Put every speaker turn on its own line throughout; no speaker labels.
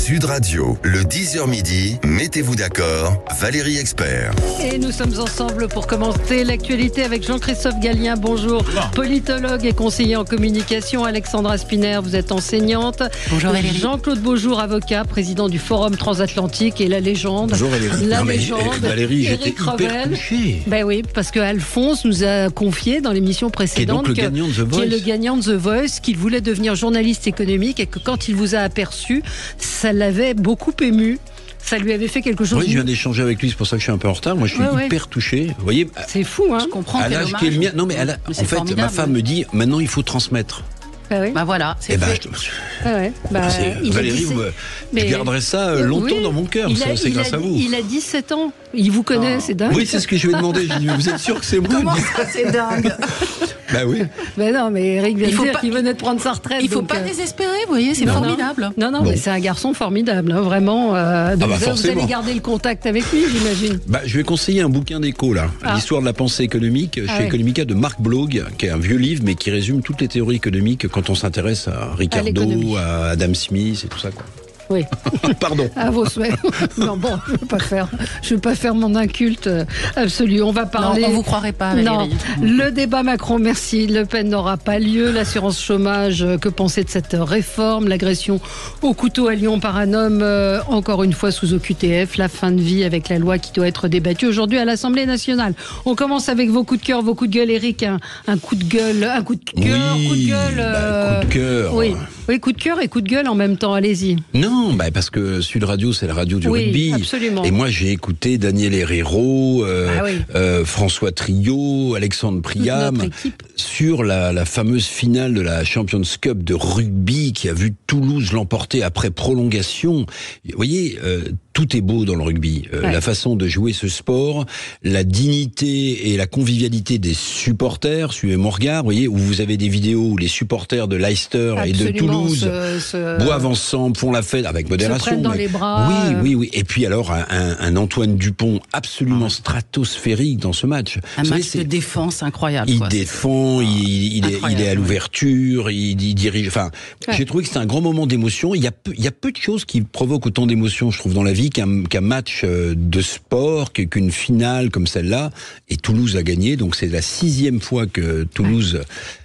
Sud Radio, le 10h midi, mettez-vous d'accord, Valérie Expert.
Et nous sommes ensemble pour commenter l'actualité avec Jean-Christophe Gallien, bonjour. Politologue et conseiller en communication. Alexandra Spinner, vous êtes enseignante.
Bonjour Valérie.
Jean-Claude Beaujour, avocat, président du Forum Transatlantique et la légende.
Bonjour Valérie.
La légende.
Valérie, j'étais
Éric
hyper
Revel.
touché.
Ben oui, parce que Alphonse nous a confié dans l'émission précédente
Qui est le gagnant de The Voice,
qu'il voulait devenir journaliste économique et que quand il vous a aperçu, ça l'avait beaucoup ému. Ça lui avait fait quelque chose.
Oui, je viens d'échanger avec lui, c'est pour ça que je suis un peu en retard. Moi, je suis hyper touché. Vous voyez,
c'est fou, hein.
Je comprends.
à l'âge qui est le mien. Non, mais en fait,
formidable.
ma femme me dit maintenant, il faut transmettre.
Bah oui.
Bah voilà, c'est fait.
Valérie, je garderai ça longtemps dans mon cœur. C'est grâce à vous.
Il a 17 ans. Il vous connaît, c'est dingue.
Oui, c'est ce que je lui ai demandé. J'ai dit, vous êtes sûr que c'est moi?
Comment ça, c'est dingue?
Bah oui.
Mais non, mais Eric vient de dire qu'il venait de prendre sa retraite.
Il ne faut pas désespérer, vous voyez, c'est formidable.
Non, mais c'est un garçon formidable, hein, vraiment. Donc vous allez garder le contact avec lui, j'imagine.
Je vais conseiller un bouquin d'éco, là. L'histoire de la pensée économique, chez Economica, de Marc Bloch, qui est un vieux livre, mais qui résume toutes les théories économiques quand on s'intéresse à Ricardo, à Adam Smith et tout ça, quoi.
Oui.
Pardon.
À vos souhaits. Non, bon, je veux pas faire mon inculte absolu. On va parler.
Non, on vous croirait pas, Valérie.
Non. Le débat Macron, merci. Le Pen n'aura pas lieu. L'assurance chômage, que penser de cette réforme? L'agression au couteau à Lyon par un homme, encore une fois sous OQTF. La fin de vie avec la loi qui doit être débattue aujourd'hui à l'Assemblée nationale. On commence avec vos coups de cœur, vos coups de gueule, Eric. Un coup de gueule, un coup de cœur,
oui,
coup de gueule.
Coup de cœur.
Oui, coup de cœur et coup de gueule en même temps. Allez-y.
Non, parce que Sud Radio, c'est la radio du rugby.
Absolument.
Et moi, j'ai écouté Daniel Herrero, François Trio, Alexandre Priam sur la fameuse finale de la Champions Cup de rugby qui a vu Toulouse l'emporter après prolongation. Vous voyez, tout est beau dans le rugby. La façon de jouer ce sport, la dignité et la convivialité des supporters. Suivez mon regard, vous voyez, où vous avez des vidéos où les supporters de Leicester et de Toulouse boivent ensemble, font la fête avec modération.
Se prennent dans les bras.
Oui. Et puis alors, un Antoine Dupont absolument stratosphérique dans ce match.
Un match de défense incroyable.
Il défend, il est à l'ouverture, il dirige. Enfin, j'ai trouvé que c'était un grand moment d'émotion. Il y a peu de choses qui provoquent autant d'émotion, je trouve, dans la vie qu'un match de sport, qu'une finale comme celle-là. Et Toulouse a gagné, donc c'est la 6e fois que Toulouse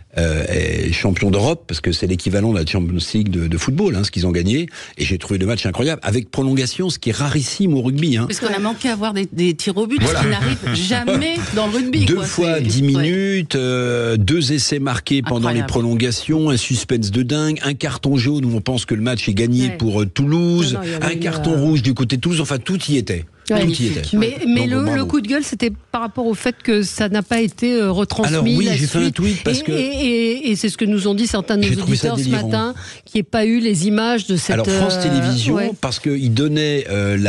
est champion d'Europe, parce que c'est l'équivalent de la Champions League de football, ce qu'ils ont gagné. Et j'ai trouvé le match incroyable, avec prolongation, ce qui est rarissime au rugby.
Parce qu'on a manqué à avoir des tirs au but, ce qui n'arrive jamais dans le rugby.
2 fois 10 minutes, 2 essais marqués pendant les prolongations, un suspense de dingue, un carton jaune où on pense que le match est gagné pour Toulouse, un carton rouge du côté de Toulouse, enfin tout y était.
Mais le coup de gueule, c'était par rapport au fait que ça n'a pas été retransmis.
Alors oui, j'ai fait un tweet parce
et c'est ce que nous ont dit certains de nos auditeurs ce matin, qu'il n'y ait pas eu les images de cette.
Alors France Télévisions, parce qu'ils donnaient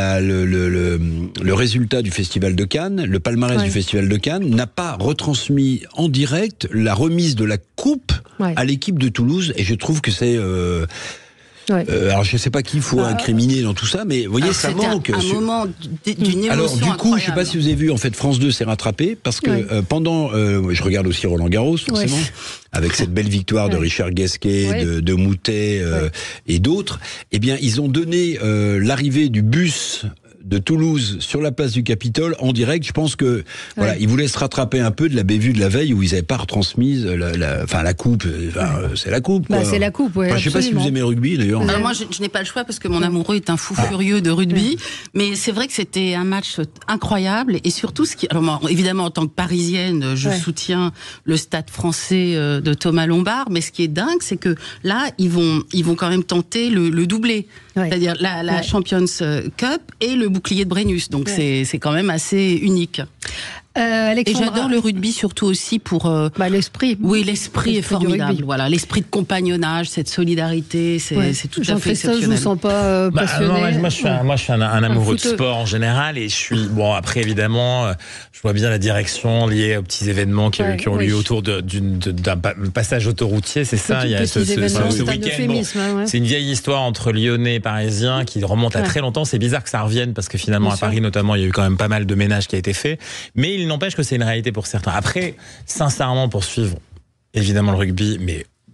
le résultat du Festival de Cannes, le palmarès du Festival de Cannes, n'a pas retransmis en direct la remise de la coupe à l'équipe de Toulouse, et je trouve que c'est. Alors je ne sais pas qui il faut incriminer dans tout ça, mais vous voyez, ça manque.
Un moment d'une émotion
alors du coup,
incroyable.
je ne sais pas si vous avez vu, en fait, France 2 s'est rattrapé parce que pendant, je regarde aussi Roland Garros forcément, avec cette belle victoire de Richard Gasquet, de Moutet et d'autres. Eh bien, ils ont donné l'arrivée du bus de Toulouse sur la place du Capitole en direct. Je pense que ils voulaient se rattraper un peu de la bévue de la veille où ils n'avaient pas retransmis la coupe. C'est la coupe.
C'est la coupe.
Je ne sais pas si vous aimez le rugby d'ailleurs.
Alors moi, je n'ai pas le choix parce que mon amoureux est un fou furieux de rugby. Mais c'est vrai que c'était un match incroyable et surtout alors moi, évidemment en tant que Parisienne, je soutiens le Stade Français de Thomas Lombard. Mais ce qui est dingue, c'est que là, ils vont quand même tenter le doublé, c'est-à-dire la Champions Cup et le bouclier de Brennus, donc c'est quand même assez unique. Et j'adore le rugby surtout aussi pour
l'esprit.
Oui, l'esprit est formidable. Voilà, l'esprit de compagnonnage, cette solidarité, c'est tout à fait exceptionnel.
Je vous sens pas passionné.
Moi, je suis un amoureux de sport en général, et je suis après évidemment, je vois bien la direction liée aux petits événements qui ont lieu autour d'un passage autoroutier. C'est ça. Il y a ce week-end. C'est une vieille histoire entre Lyonnais et Parisiens qui remonte à très longtemps. C'est bizarre que ça revienne parce que finalement à Paris notamment, il y a eu quand même pas mal de ménage qui a été fait, mais il n'empêche que c'est une réalité pour certains. Après, sincèrement, pour suivre évidemment le rugby, mais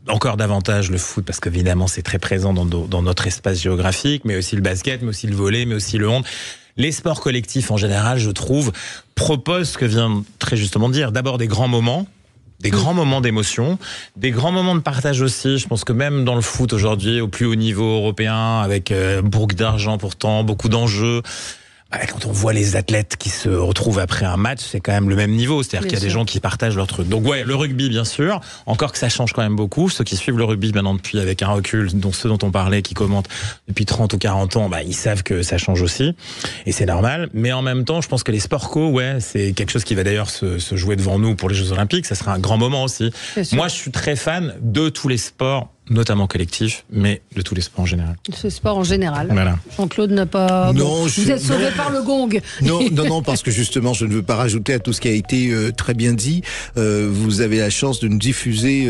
encore davantage le foot, parce qu'évidemment c'est très présent dans notre espace géographique, mais aussi le basket, mais aussi le volley, mais aussi le hand. Les sports collectifs en général, je trouve, proposent ce que vient très justement de dire. D'abord des grands moments d'émotion, des grands moments de partage aussi. Je pense que même dans le foot aujourd'hui, au plus haut niveau européen, avec beaucoup d'argent pourtant, beaucoup d'enjeux, quand on voit les athlètes qui se retrouvent après un match, c'est quand même le même niveau. C'est-à-dire qu'il y a des gens qui partagent leur truc. Donc ouais, le rugby, bien sûr. Encore que ça change quand même beaucoup. Ceux qui suivent le rugby maintenant depuis avec un recul, dont ceux dont on parlait, qui commentent depuis 30 ou 40 ans, ils savent que ça change aussi. Et c'est normal. Mais en même temps, je pense que les sports co, c'est quelque chose qui va d'ailleurs se jouer devant nous pour les Jeux Olympiques. Ça sera un grand moment aussi. Moi, je suis très fan de tous les sports, notamment collectif, mais de tous les sports en général.
Ce sport en général.
Voilà.
Jean-Claude n'a pas...
Non,
vous êtes sauvé par le gong.
Non, parce que justement, je ne veux pas rajouter à tout ce qui a été très bien dit. Vous avez la chance de nous diffuser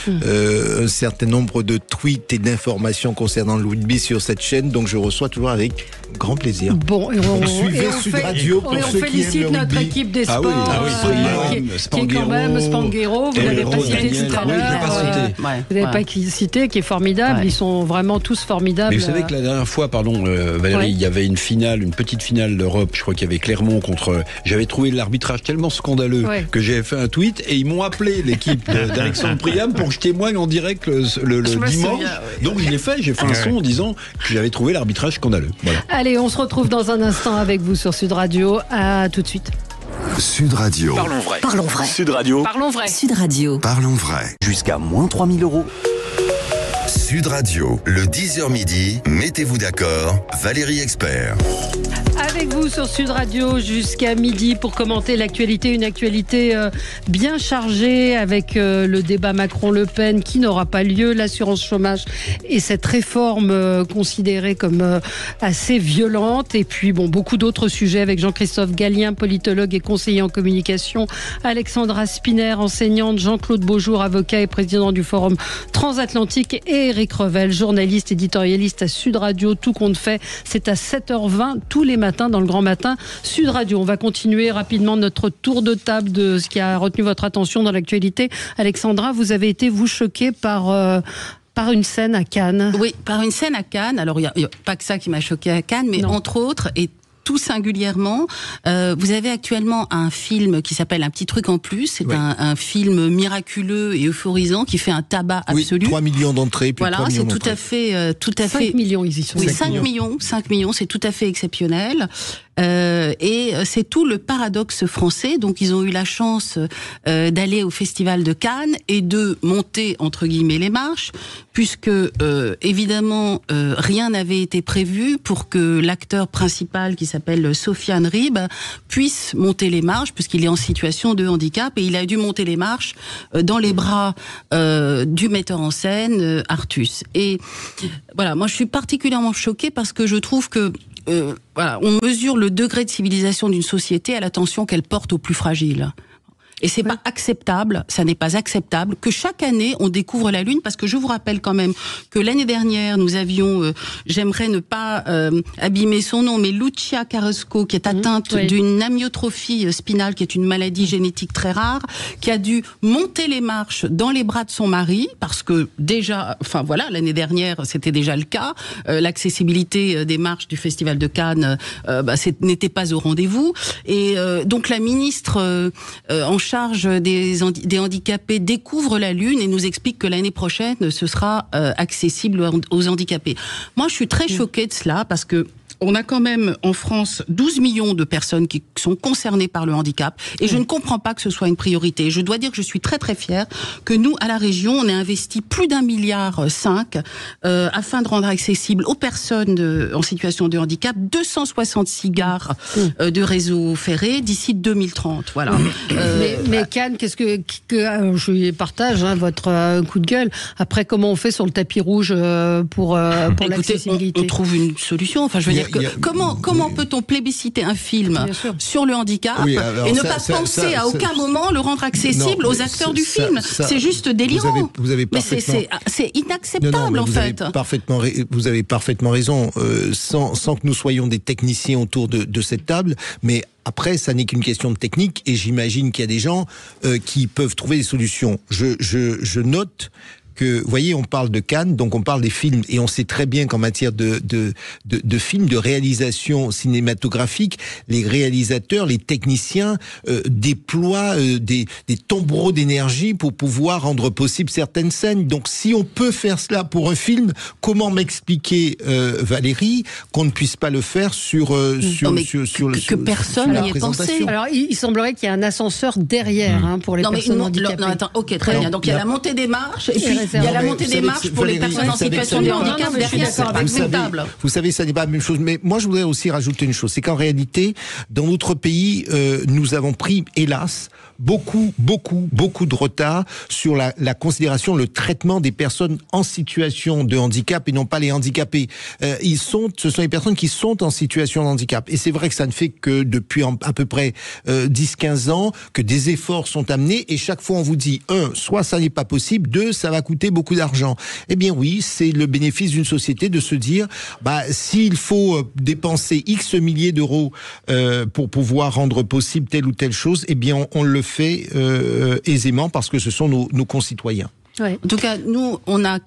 un certain nombre de tweets et d'informations concernant le rugby sur cette chaîne, donc je reçois toujours avec grand plaisir.
Bon, et on
suivez Sud Radio pour ceux qui aiment le
notre
rugby.
équipe des sports, qui est quand même Spanghero. Vous l'avez pas cité tout à l'heure. Vous n'avez pas cité, qui est formidable. Ils sont vraiment tous formidables.
Mais vous savez que la dernière fois, Valérie, il y avait une petite finale d'Europe, je crois qu'il y avait Clermont contre... J'avais trouvé l'arbitrage tellement scandaleux que j'avais fait un tweet et ils m'ont appelé, l'équipe d'Alexandre Priam, pour que je témoigne en direct le dimanche. Donc je l'ai fait, j'ai fait un son en disant que j'avais trouvé l'arbitrage scandaleux. Voilà.
Allez, on se retrouve dans un instant avec vous sur Sud Radio. À tout de suite.
Sud Radio.
Parlons vrai.
Parlons vrai.
Sud Radio.
Parlons vrai.
Sud Radio.
Parlons vrai.
Jusqu'à moins 3 000 €.
Sud Radio, le 10h midi, mettez-vous d'accord, Valérie Expert.
Avec vous sur Sud Radio jusqu'à midi pour commenter l'actualité, une actualité bien chargée avec le débat Macron-Le Pen qui n'aura pas lieu, l'assurance chômage et cette réforme considérée comme assez violente, et puis beaucoup d'autres sujets avec Jean-Christophe Gallien, politologue et conseiller en communication, Alexandra Spiner, enseignante, Jean-Claude Beaujour, avocat et président du Forum Transatlantique, et Éric Revel, journaliste, éditorialiste à Sud Radio. Tout compte fait, c'est à 7h20 tous les matins dans le Grand Matin Sud Radio. On va continuer rapidement notre tour de table de ce qui a retenu votre attention dans l'actualité. Alexandra, vous avez été, choquée par une scène à Cannes.
Oui, par une scène à Cannes. Alors, il n'y a pas que ça qui m'a choquée à Cannes, mais entre autres, et tout singulièrement, vous avez actuellement un film qui s'appelle Un petit truc en plus. C'est un film miraculeux et euphorisant qui fait un tabac absolu.
3 millions d'entrées.
Voilà, c'est tout à fait...
5 millions, ils y sont.
Oui, 5 millions, c'est tout à fait exceptionnel. Et c'est tout le paradoxe français. Donc, ils ont eu la chance d'aller au Festival de Cannes et de monter, entre guillemets, les marches, puisque, évidemment, rien n'avait été prévu pour que l'acteur principal, qui s'appelle Sofiane Rib, puisse monter les marches, puisqu'il est en situation de handicap, et il a dû monter les marches dans les bras du metteur en scène, Artus. Et voilà, moi, je suis particulièrement choquée parce que je trouve que on mesure le degré de civilisation d'une société à l'attention qu'elle porte aux plus fragiles. Et c'est pas acceptable, ça n'est pas acceptable que chaque année on découvre la Lune, parce que je vous rappelle quand même que l'année dernière nous avions, j'aimerais ne pas abîmer son nom, mais Lucia Carrasco, qui est atteinte d'une amyotrophie spinale, qui est une maladie génétique très rare, qui a dû monter les marches dans les bras de son mari, parce que déjà, l'année dernière c'était déjà le cas, l'accessibilité des marches du Festival de Cannes n'était pas au rendez-vous, et donc la ministre en charge des handicapés découvre la Lune et nous explique que l'année prochaine ce sera accessible aux handicapés. Moi, je suis très choquée de cela, parce que on a quand même en France 12 millions de personnes qui sont concernées par le handicap, et je ne comprends pas que ce soit une priorité. Je dois dire que je suis très très fière que nous, à la région, on ait investi plus d'1,5 milliard afin de rendre accessible aux personnes en situation de handicap 266 gares de réseau ferré d'ici 2030. Voilà.
Mais Cannes, qu'est-ce que je partage votre coup de gueule. Après, comment on fait sur le tapis rouge pour l'accessibilité ?
On trouve une solution. Enfin, je veux dire, comment peut-on plébisciter un film sur le handicap et ne pas penser à aucun moment le rendre accessible aux acteurs du film ? C'est juste délirant.
Vous avez parfaitement...
c'est inacceptable, en fait.
Vous avez parfaitement raison, sans que nous soyons des techniciens autour de cette table, mais après, ça n'est qu'une question de technique, et j'imagine qu'il y a des gens qui peuvent trouver des solutions. Je note que, vous voyez, on parle de Cannes, donc on parle des films, et on sait très bien qu'en matière de films, de réalisation cinématographique, les réalisateurs, les techniciens déploient des tombereaux d'énergie pour pouvoir rendre possible certaines scènes. Donc si on peut faire cela pour un film, comment m'expliquer, Valérie, qu'on ne puisse pas le faire sur
personne n'y ait pensé.
Alors il semblerait qu'il y ait un ascenseur derrière pour les personnes handicapées.
Non, attends, ok, très bien. Donc il y a la montée des marches, et puis il y a la montée des marches pour les personnes en situation de handicap derrière avec une table.
Vous savez, ça n'est pas la même chose. Mais moi, je voudrais aussi rajouter une chose, c'est qu'en réalité, dans notre pays, nous avons pris, hélas, beaucoup de retard sur la considération, le traitement des personnes en situation de handicap et non pas les handicapés. Ce sont les personnes qui sont en situation de handicap. Et c'est vrai que ça ne fait que depuis à peu près 10-15 ans que des efforts sont amenés, et chaque fois on vous dit, soit ça n'est pas possible, 2, ça va coûter beaucoup d'argent. Eh bien oui, c'est le bénéfice d'une société de se dire, s'il faut dépenser X milliers d'euros pour pouvoir rendre possible telle ou telle chose, eh bien on le fait aisément parce que ce sont nos concitoyens.
Ouais. En tout cas, nous, on a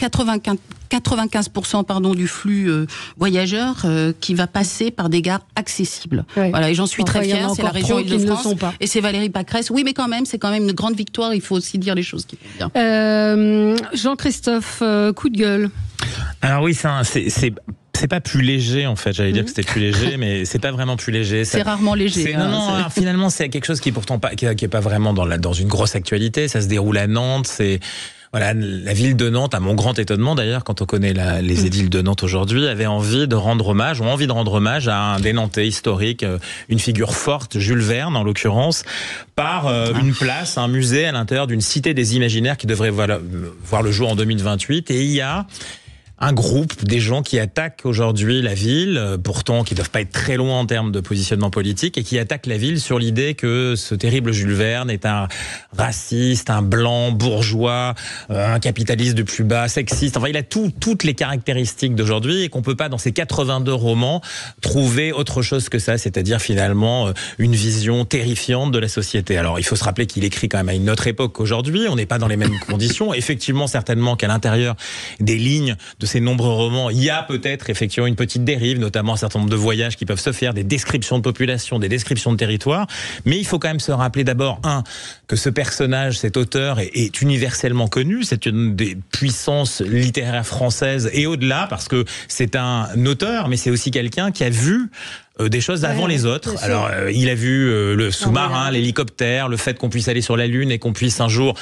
95% du flux voyageurs qui va passer par des gares accessibles. Ouais. Voilà, et j'en suis très fière, c'est la région Île-de-France et c'est Valérie Pécresse. Oui, mais quand même, c'est quand même une grande victoire, il faut aussi dire les choses qui vont bien.
Jean-Christophe, coup de gueule.
Alors oui, c'est pas plus léger en fait. J'allais dire que c'était plus léger, mais c'est pas vraiment plus léger.
C'est rarement léger.
Non, finalement, c'est quelque chose qui est pourtant pas, qui est pas vraiment dans une grosse actualité. Ça se déroule à Nantes. Voilà, la ville de Nantes, à mon grand étonnement d'ailleurs, quand on connaît les édiles de Nantes aujourd'hui, ont envie de rendre hommage à un des Nantais historique, une figure forte, Jules Verne en l'occurrence, par une place, un musée à l'intérieur d'une cité des imaginaires qui devrait voir le jour en 2028. Et il y a un groupe, des gens qui attaquent aujourd'hui la ville, pourtant qui ne doivent pas être très loin en termes de positionnement politique, et qui attaquent la ville sur l'idée que ce terrible Jules Verne est un raciste, un blanc, bourgeois, un capitaliste de plus bas, sexiste. Enfin, il a toutes les caractéristiques d'aujourd'hui, et qu'on ne peut pas, dans ces 82 romans, trouver autre chose que ça, c'est-à-dire finalement une vision terrifiante de la société. Alors, il faut se rappeler qu'il écrit quand même à une autre époque qu'aujourd'hui, on n'est pas dans les mêmes conditions. Effectivement, certainement qu'à l'intérieur des lignes de ces nombreux romans, il y a peut-être effectivement une petite dérive, notamment un certain nombre de voyages qui peuvent se faire, des descriptions de population, des descriptions de territoire. Mais il faut quand même se rappeler d'abord, que ce personnage, cet auteur est universellement connu. C'est une des puissances littéraires françaises et au-delà, parce que c'est un auteur, mais c'est aussi quelqu'un qui a vu des choses avant les autres. Alors, il a vu le sous-marin, l'hélicoptère, le fait qu'on puisse aller sur la Lune et qu'on puisse un jour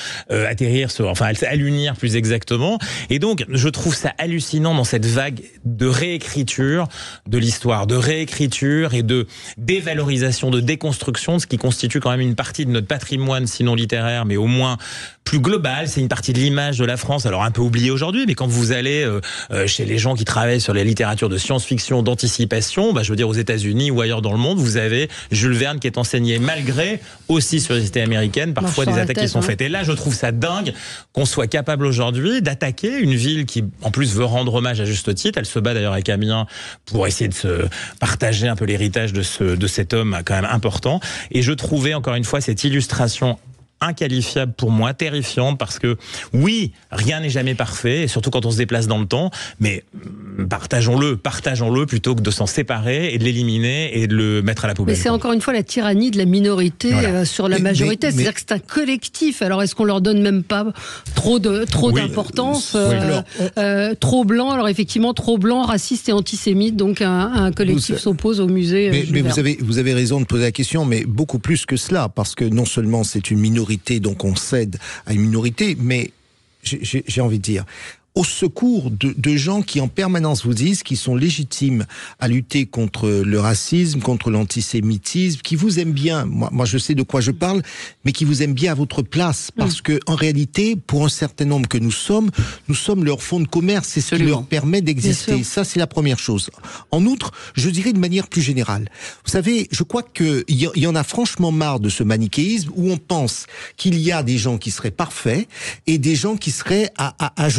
allunir plus exactement. Et donc, je trouve ça hallucinant dans cette vague de réécriture de l'histoire, de réécriture et de dévalorisation, de déconstruction de ce qui constitue quand même une partie de notre patrimoine, sinon littéraire, mais au moins plus global. C'est une partie de l'image de la France, alors un peu oubliée aujourd'hui, mais quand vous allez chez les gens qui travaillent sur les littératures de science-fiction, d'anticipation, je veux dire aux États-Unis ou ailleurs dans le monde, vous avez Jules Verne qui est enseigné malgré aussi sur les cités américaines, parfois des attaques qui sont faites. Et là, je trouve ça dingue qu'on soit capable aujourd'hui d'attaquer une ville qui, en plus, veut rendre hommage à juste titre. Elle se bat d'ailleurs avec Amiens pour essayer de se partager un peu l'héritage de cet homme quand même important. Et je trouvais encore une fois cette illustration inqualifiable pour moi, terrifiante, parce que oui, rien n'est jamais parfait, et surtout quand on se déplace dans le temps, mais partageons-le plutôt que de s'en séparer et de l'éliminer et de le mettre à la poubelle.
Mais c'est encore une fois la tyrannie de la minorité sur la majorité, c'est-à-dire que c'est un collectif. Alors est-ce qu'on leur donne même pas trop d'importance, trop blanc, alors effectivement trop blanc, raciste et antisémite, donc un collectif s'oppose au musée.
Mais vous avez raison de poser la question, mais beaucoup plus que cela, parce que non seulement c'est une minorité, donc on cède à une minorité, mais j'ai envie de dire, au secours de gens qui en permanence vous disent qu'ils sont légitimes à lutter contre le racisme, contre l'antisémitisme, qui vous aiment bien, moi je sais de quoi je parle, mais qui vous aiment bien à votre place, parce que en réalité, pour un certain nombre que nous sommes leur fonds de commerce, c'est ce qui leur permet d'exister. Ça, c'est la première chose. En outre, je dirais de manière plus générale, vous savez, je crois qu'il y en a franchement marre de ce manichéisme où on pense qu'il y a des gens qui seraient parfaits et des gens qui seraient à jeter à la poubelle.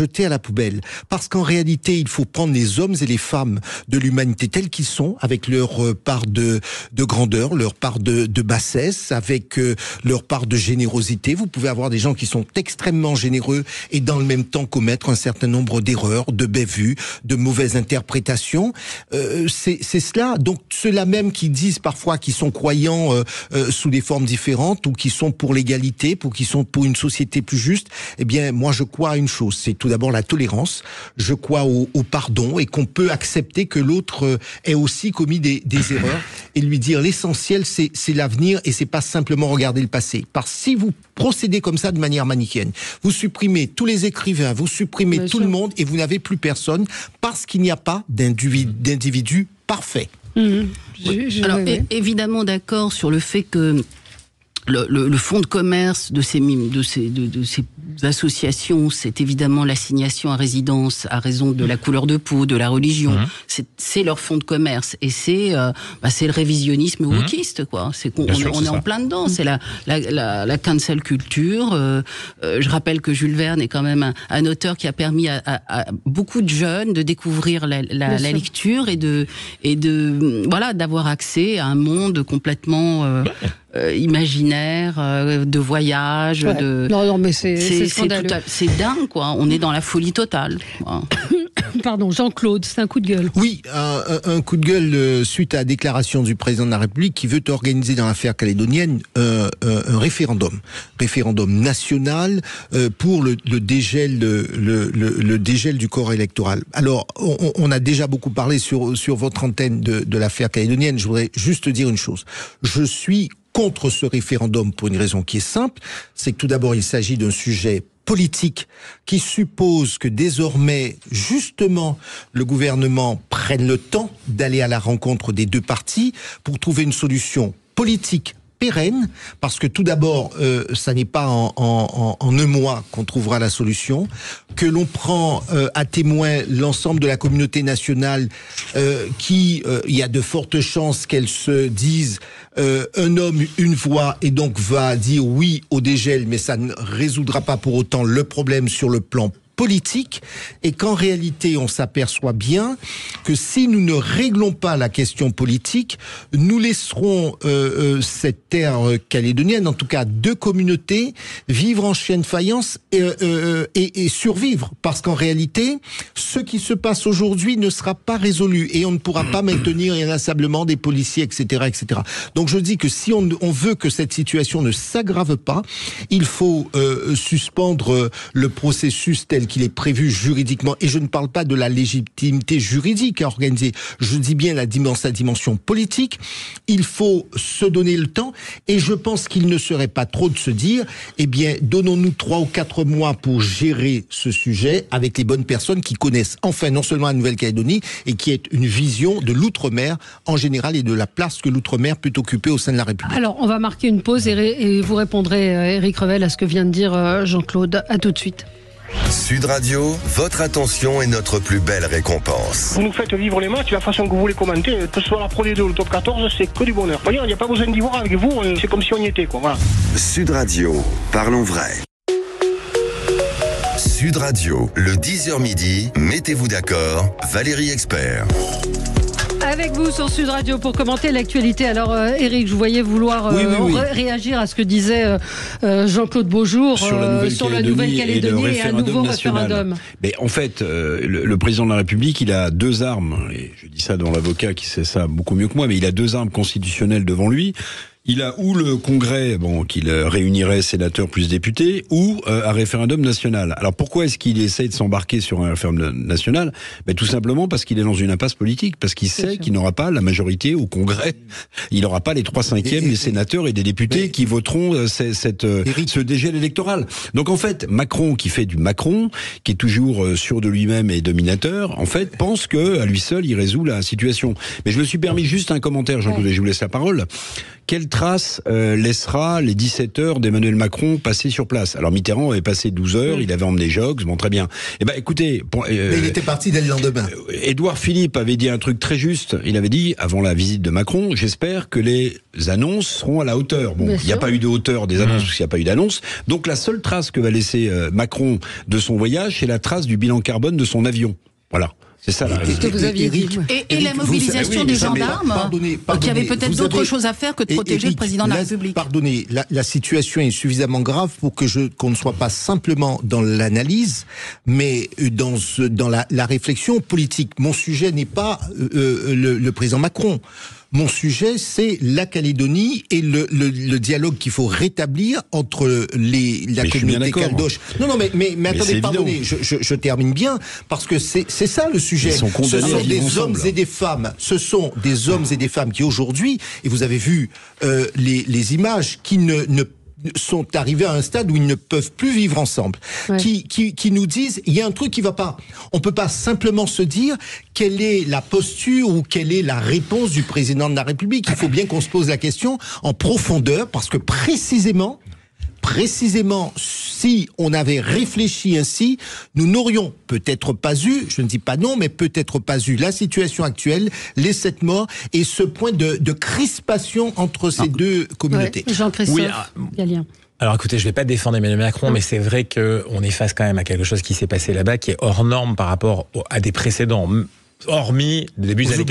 poubelle. Parce qu'en réalité, il faut prendre les hommes et les femmes de l'humanité tels qu'ils sont, avec leur part de grandeur, leur part de bassesse, avec leur part de générosité. Vous pouvez avoir des gens qui sont extrêmement généreux et dans le même temps commettre un certain nombre d'erreurs, de bévues, de mauvaises interprétations. C'est cela. Donc ceux-là même qui disent parfois qu'ils sont croyants sous des formes différentes ou qui sont pour l'égalité, qui sont pour une société plus juste, eh bien moi je crois à une chose, c'est tout d'abord la tolérance. Je crois au pardon et qu'on peut accepter que l'autre ait aussi commis des erreurs et lui dire l'essentiel c'est l'avenir et c'est pas simplement regarder le passé. Parce que si vous procédez comme ça de manière manichéenne, vous supprimez tous les écrivains, vous supprimez Bien tout sûr. Le monde et vous n'avez plus personne parce qu'il n'y a pas d'individu parfait.
Alors évidemment d'accord sur le fait que le fonds de commerce de ces associations, c'est évidemment l'assignation à résidence à raison de la couleur de peau, de la religion. C'est leur fonds de commerce et c'est le révisionnisme wokiste, quoi. C'est qu'on est en plein dedans. C'est la cancel culture. Je rappelle que Jules Verne est quand même un auteur qui a permis à beaucoup de jeunes de découvrir la lecture et d'avoir accès à un monde complètement imaginaire, de voyage, Non, mais c'est scandaleux. C'est dingue, quoi. On est dans la folie totale.
Pardon, Jean-Claude, c'est un coup de gueule.
Oui, un coup de gueule suite à la déclaration du président de la République qui veut organiser dans l'affaire calédonienne un référendum national pour le dégel du corps électoral. Alors, on a déjà beaucoup parlé sur votre antenne de l'affaire calédonienne. Je voudrais juste dire une chose. Je suis contre ce référendum pour une raison qui est simple, c'est que tout d'abord il s'agit d'un sujet politique qui suppose que désormais, justement, le gouvernement prenne le temps d'aller à la rencontre des deux parties pour trouver une solution politique pérenne, parce que tout d'abord, ça n'est pas en un mois qu'on trouvera la solution, que l'on prend à témoin l'ensemble de la communauté nationale il y a de fortes chances qu'elle se dise un homme, une voix, et donc va dire oui au dégel, mais ça ne résoudra pas pour autant le problème sur le plan politique, et qu'en réalité on s'aperçoit bien que si nous ne réglons pas la question politique, nous laisserons cette terre calédonienne, en tout cas deux communautés, vivre en chien de faïence et survivre, parce qu'en réalité ce qui se passe aujourd'hui ne sera pas résolu et on ne pourra pas maintenir inlassablement des policiers, etc., etc. Donc je dis que si on veut que cette situation ne s'aggrave pas, il faut suspendre le processus tel qu'il est prévu juridiquement, et je ne parle pas de la légitimité juridique à organiser, je dis bien sa dimension politique. Il faut se donner le temps, et je pense qu'il ne serait pas trop de se dire, eh bien, donnons-nous 3 ou 4 mois pour gérer ce sujet avec les bonnes personnes qui connaissent enfin non seulement la Nouvelle-Calédonie, et qui aient une vision de l'outre-mer en général et de la place que l'outre-mer peut occuper au sein de la République.
Alors, on va marquer une pause et vous répondrez, Éric Revel, à ce que vient de dire Jean-Claude. À tout de suite.
Sud Radio, votre attention est notre plus belle récompense.
Vous nous faites vivre les matchs, la façon que vous les commentez, que ce soit la Pro D2 ou le Top 14, c'est que du bonheur. Voyez, il n'y a pas besoin d'y voir avec vous, c'est comme si on y était, quoi. Voilà.
Sud Radio, parlons vrai. Sud Radio, le 10h midi, mettez-vous d'accord, Valérie Expert.
Avec vous sur Sud Radio pour commenter l'actualité. Alors Éric, je voyais vouloir réagir à ce que disait Jean-Claude Beaujour sur la Nouvelle-Calédonie et un nouveau référendum.
Mais en fait, le président de la République, il a 2 armes, et je dis ça dans l'avocat qui sait ça beaucoup mieux que moi, mais il a 2 armes constitutionnelles devant lui. Il a ou le Congrès, qu'il réunirait sénateurs plus députés, ou un référendum national. Alors pourquoi est-ce qu'il essaye de s'embarquer sur un référendum national ? Tout simplement parce qu'il est dans une impasse politique, parce qu'il sait qu'il n'aura pas la majorité au Congrès. Il n'aura pas les 3/5 des sénateurs et des députés qui voteront ce dégel électoral. Donc en fait, Macron, qui fait du Macron, qui est toujours sûr de lui-même et dominateur, en fait, pense que à lui seul, il résout la situation. Mais je me suis permis juste un commentaire, Jean-Claude, et je vous laisse la parole. quelle trace laissera les 17 heures d'Emmanuel Macron passées sur place? Alors Mitterrand avait passé 12 heures, il avait emmené Jox, bon très bien. Eh ben écoutez,
mais il était parti dès le lendemain.
Édouard Philippe avait dit un truc très juste. Il avait dit avant la visite de Macron, j'espère que les annonces seront à la hauteur. Bon, il n'y a pas eu de hauteur des annonces parce qu'il n'y a pas eu d'annonce. Donc la seule trace que va laisser Macron de son voyage, c'est la trace du bilan carbone de son avion. Voilà. C'est ça,
ce que vous aviez dit.
Et la mobilisation des gendarmes, qui avaient peut-être d'autres choses à faire que de protéger le président de la République.
Pardonnez, la situation est suffisamment grave pour qu'on ne soit pas simplement dans l'analyse, mais dans la réflexion politique. Mon sujet n'est pas le président Macron. Mon sujet, c'est la Calédonie et le dialogue qu'il faut rétablir entre la communauté caldoche. Non, mais attendez, pardonnez, je termine bien, parce que c'est ça le sujet. Ce sont des hommes et des femmes. Ce sont des hommes et des femmes qui aujourd'hui, et vous avez vu les images, qui ne sont arrivés à un stade où ils ne peuvent plus vivre ensemble, qui nous disent il y a un truc qui va pas. On peut pas simplement se dire quelle est la posture ou quelle est la réponse du président de la République. Il faut bien qu'on se pose la question en profondeur, parce que précisément, si on avait réfléchi ainsi, nous n'aurions peut-être pas eu, je ne dis pas non, mais peut-être pas eu la situation actuelle, les 7 morts et ce point de crispation entre ces deux communautés.
Jean-Christophe Gallien.
Alors écoutez, je ne vais pas défendre Emmanuel Macron, mais c'est vrai qu'on est face quand même à quelque chose qui s'est passé là-bas, qui est hors norme par rapport à des précédents, hormis le début des années